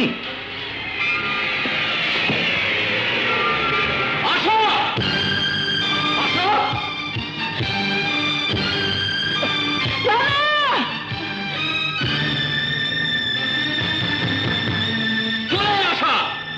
আসো আসো। চলে আসা।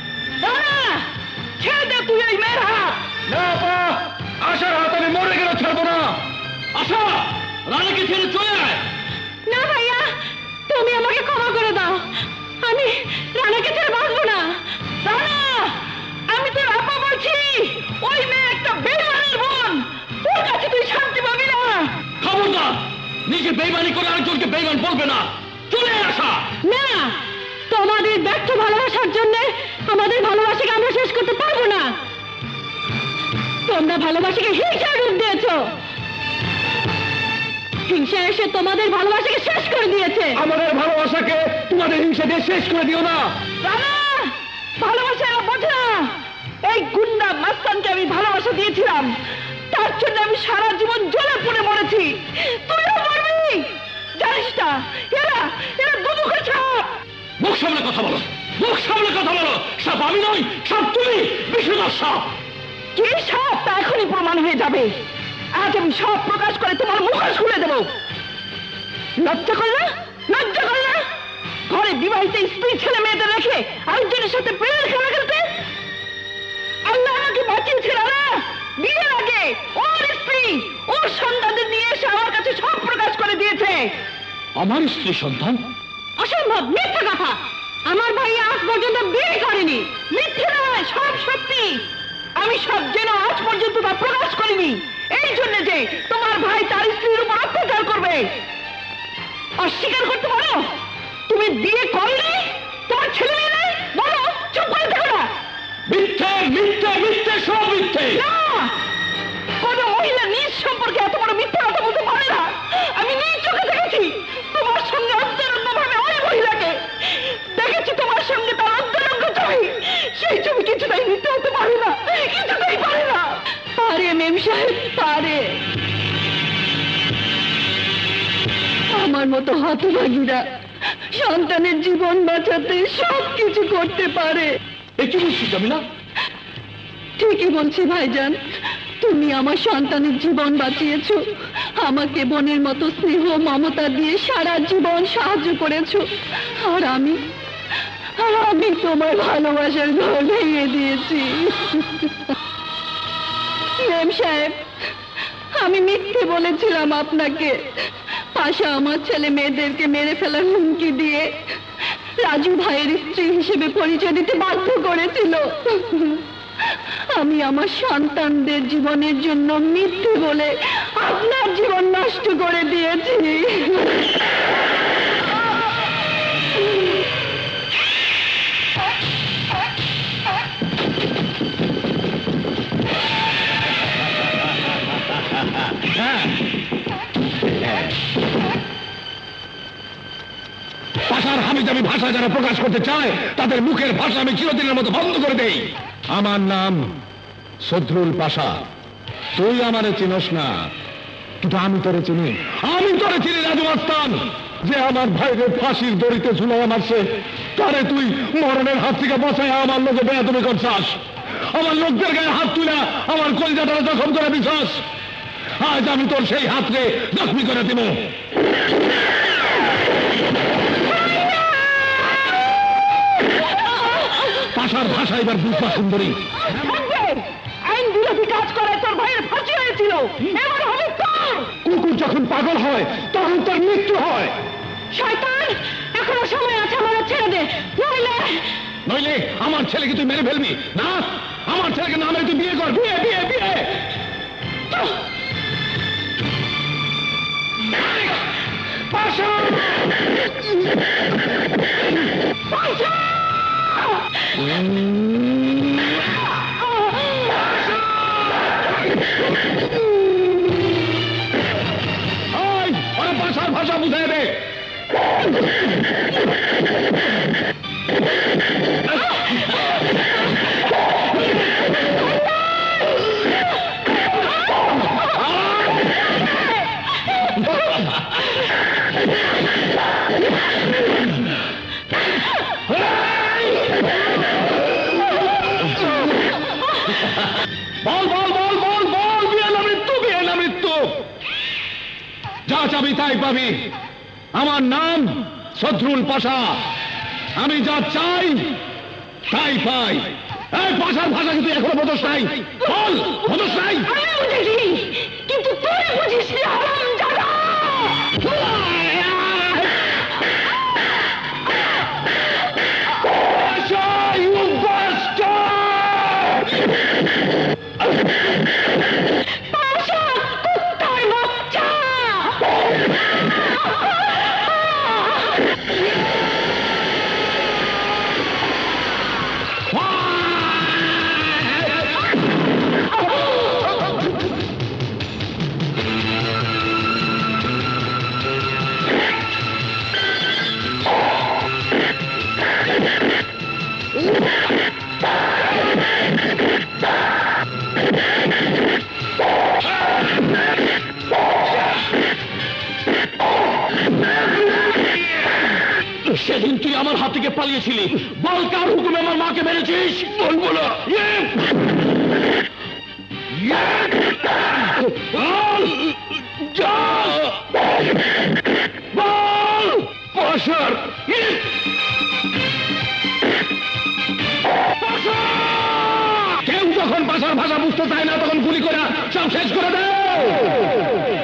ছেড়ে দে তুই এই মেয়ের হাত। না আপা, আশার হাত আমি মরে গেলে ছাড়বো না। আসো, রানীকে ছেড়ে চলে আয়। না ভাইয়া, তুমি আমাকে ক্ষমা করে দাও। আমি রানাকে ছেড়ে বাঁচবো না। রানা, আমি তোর আপা বলছি, ওই মেয়ে একটা বেইমানের বোন, ওর কাছে তুই শান্তি পাবি না। খবরদার, নিজে বেইমানি করে আরেকজনকে বেইমান বলবে না। চলে আসা। না, তোমাদের ব্যর্থ ভালোবাসার জন্য আমাদের ভালোবাসাকে আমরা শেষ করতে পারবো না। তোমরা ভালোবাসাকে হিংসার রূপ দিয়েছো। হিংসা এসে তোমাদের ভালোবাসাকে শেষ করে দিয়েছে। আমাদের ভালোবাসাকে তোমাদের হিংসা দিয়ে শেষ করে দিও না। রানা, ভালোবাসা এরা বোঝে না। এই গুন্ডা মাস্তানকে আমি ভালোবাসা দিয়েছিলাম, তার জন্য আমি সারা জীবন জ্বলে পুড়ে মরেছি। তুইও মরবি, জানিস না? এরা এরা দুমুখে ছাপ। মুখ সামলে কথা বলো, মুখ সামলে কথা বলো। সাপ আমি নই, সাপ তুমি, বিষ্ণুদাস সাপ। কি সাপ তা এখনই প্রমাণ হয়ে যাবে। আজ আমি সব প্রকাশ করে তোমার মুখোশ খুলে দেব। লজ্জা করে না? লজ্জা করে না? ঘরে বিবাহিত স্ত্রী ছেলে মেয়েদের রেখে আরেকজনের সাথে প্রেমের খেলা খেলতে? আল্লাহ আমাকে বাঁচিয়েছে রানা। বিয়ের আগে ওর স্ত্রী ওর সন্তানদের নিয়ে এসে আমার কাছে সব প্রকাশ করে দিয়েছে। আমার স্ত্রী সন্তান? অসম্ভব, মিথ্যা কথা। আমার ভাই আজ পর্যন্ত বিয়ে করেনি। মিথ্যে নয়, সব সত্যি। আমি আমি সব জেনে আজ পর্যন্ত তা প্রকাশ করিনি, এই জন্য যে তোমার ভাই তার স্ত্রীর উপর অত্যাচার করবে। অস্বীকার করতে পারো তুমি বিয়ে করনি, তোমার ছেলে মেয়ে নেই? বলো, চুপ করে থাকো না। মিথ্যে মিথ্যে মিথ্যে, সব মিথ্যে। না, কোন মহিলা নিজ সম্পর্কে এত বড় মিথ্যা কথা বলতে পারে না। আমি নিজ চোখে দেখেছি তোমার সঙ্গে অন্তরঙ্গ ভাবে ওই মহিলাকে দেখেছি, তোমার সঙ্গে তার অন্তরঙ্গ ছবি। সেই ছবি কিছুটাই মিথ্যা হতে পারে না, কিছুটাই পারে না। পারে মেম সাহেব, পারে। আমার মতো হতভাগীরা সন্তানের জীবন বাঁচাতে সব কিছু করতে পারে। এ কি বলছিস জামিলা? ঠিকই বলছি ভাইজান, তুমি আমার সন্তানের জীবন বাঁচিয়েছো, আমাকে বোনের মতো স্নেহ মমতা দিয়ে সারা জীবন সাহায্য করেছো, আর আমি তোমার ভালোবাসার ঘর ভেঙে দিয়েছি। মেম সাহেব, আমি মিথ্যে বলেছিলাম আপনাকে। পাশা আমার ছেলে মেয়েদেরকে মেরে ফেলার হুমকি দিয়ে রাজু ভাইয়ের স্ত্রী হিসেবে পরিচয় দিতে বাধ্য করেছিল। আমি আমার সন্তানদের জীবনের জন্য মিথ্যে বলে আপনার জীবন নষ্ট করে দিয়েছি। পাশার হামিজামি ভাষা যারা প্রকাশ করতে চায় তাদের মুখের ভাষা আমি চিরদিনের মতো বন্ধ করে দেই। আমার নাম সদরুল পাশা। তুই আমারে চিনস না, কিন্তু আমি তোরে চিনি। আমি তোরে চিনি রাজু মাস্তান, যে আমার ভাইকে ফাঁসির দড়িতে ঝুলাইয়া মারছে। তারে তুই মরণের হাত থেকে বাঁচায় আমার লোকে বেয়াদবি করছাস। আমার লোকদের গায়ে হাত তুলে আমার কলিজাটারে জখম করে দিছাস। আজ আমি তোর সেই হাতকে জখমি করে দিব। পাশার ভাষা এবার বুঝবা সুন্দরী। আইন বিরোধী কাজ করে তোর ভাইয়ের ফাঁসি হয়েছিল, এবার হবে তোর। কুকুর যখন পাগল হয় তখন তার মৃত্যু হয়। শয়তান, এখনো সময় আছে, আমার ছেড়ে দে, নইলে আমার ছেলেকে তুই মেরে ফেলবি না। আমার ছেলেকে না মেরে তুই বিয়ে কর। বিয়ে বিয়ে বিয়ে। পাশা! পাশা! ভাষার ভাষা বুঝাই দে। বল বল বল বল বল, বিয়ে না মৃত্যু, বিয়ে না মৃত্যু। যা চাবি তাই পাবি। আমার নাম সদরুল পাশা, আমি যা চাই তাই পাই। এই পাশার ভাষা কিন্তু এখনো বোঝস নাই? বল, বোঝস নাই? আমি বুঝেছি, কিন্তু তুই বুঝিস না, হারামজাদা। সেদিন তুই আমার হাত থেকে পালিয়েছিলি, বল কার হুকুমে আমার মাকে মেরেছিস? বলবো না। বল পাশার। কেউ যখন পাশার ভাষা বুঝতে চায় না তখন গুলি করে সব শেষ করে দেয়।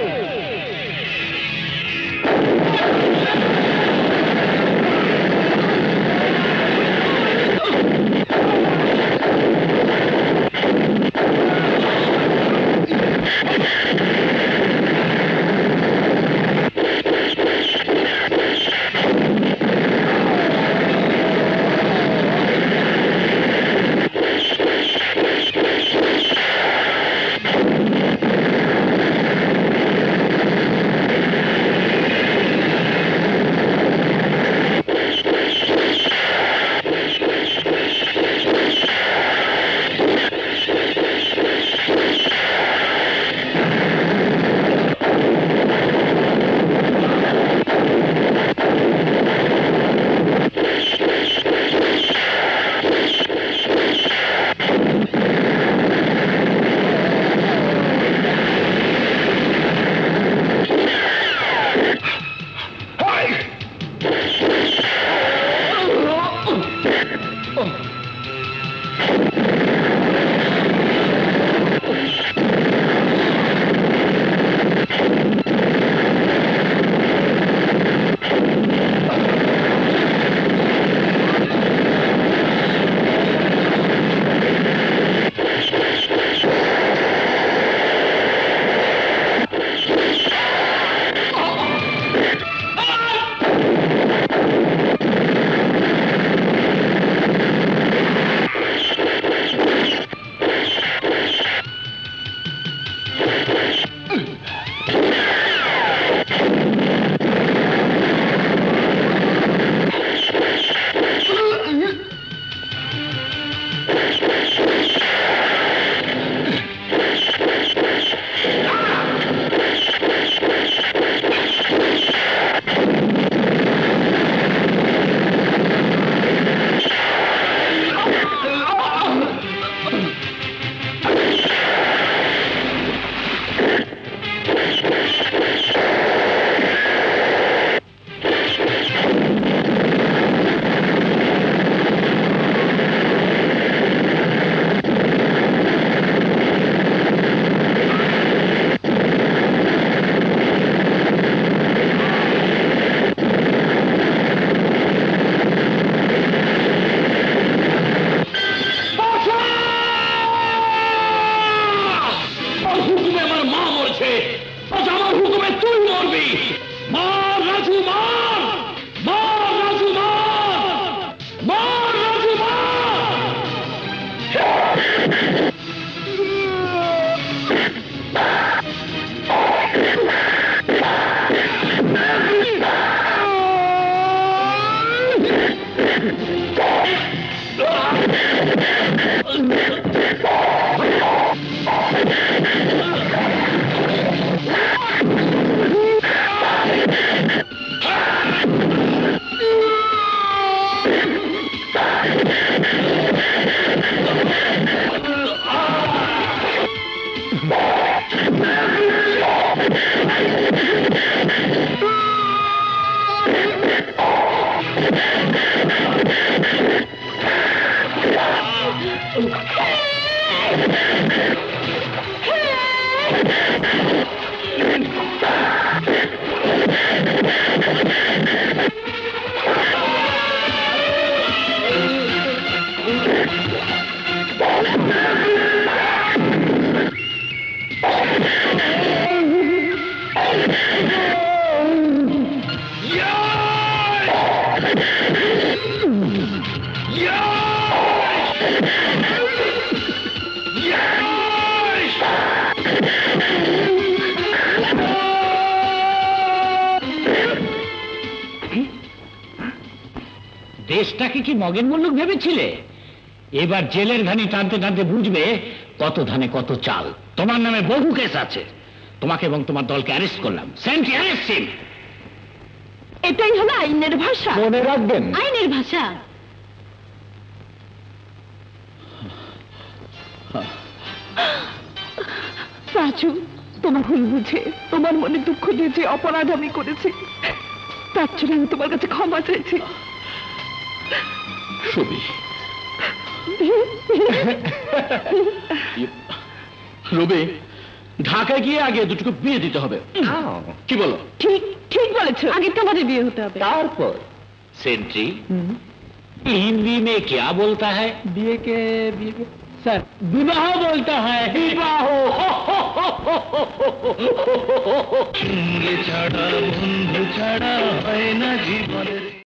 আজ আমার হুকুমে তুই মরবি। মার রাজু, মার মার রাজু, মার মার রাজু, মার। দেশটাকে কি মগের মুল্লুক ভেবেছিলে? এবার জেলের ঘানি টানতে টানতে বুঝবে কত ধানে কত চাল। তোমার নামে বহু কেস আছে, তোমাকে এবং তোমার দলকে অ্যারেস্ট করলাম। Sentry arrest him. এটাই হলো আইনের ভাষা। মনে রাখবেন, আইনের ভাষা। রাজু, তোমার ভুল বুঝে তোমার মনে দুঃখ দিয়ে যে অপরাধ আমি করেছি, তার জন্য আমি তোমার কাছে ক্ষমা চাইছি। সুবি, রবি, ঢাকায় গিয়ে আগে দুটোকে বিয়ে দিতে হবে। কি বলো? ঠিক ঠিক বলেছো। আগে তো আমাদের বিয়ে হতে হবে। তারপর सेंट्री हिंदी में क्या बोलता है? বিয়ে কে सर विवाह बोलता है। विवाह ছাড়া বন্ধু ছাড়া হয় না জীবনের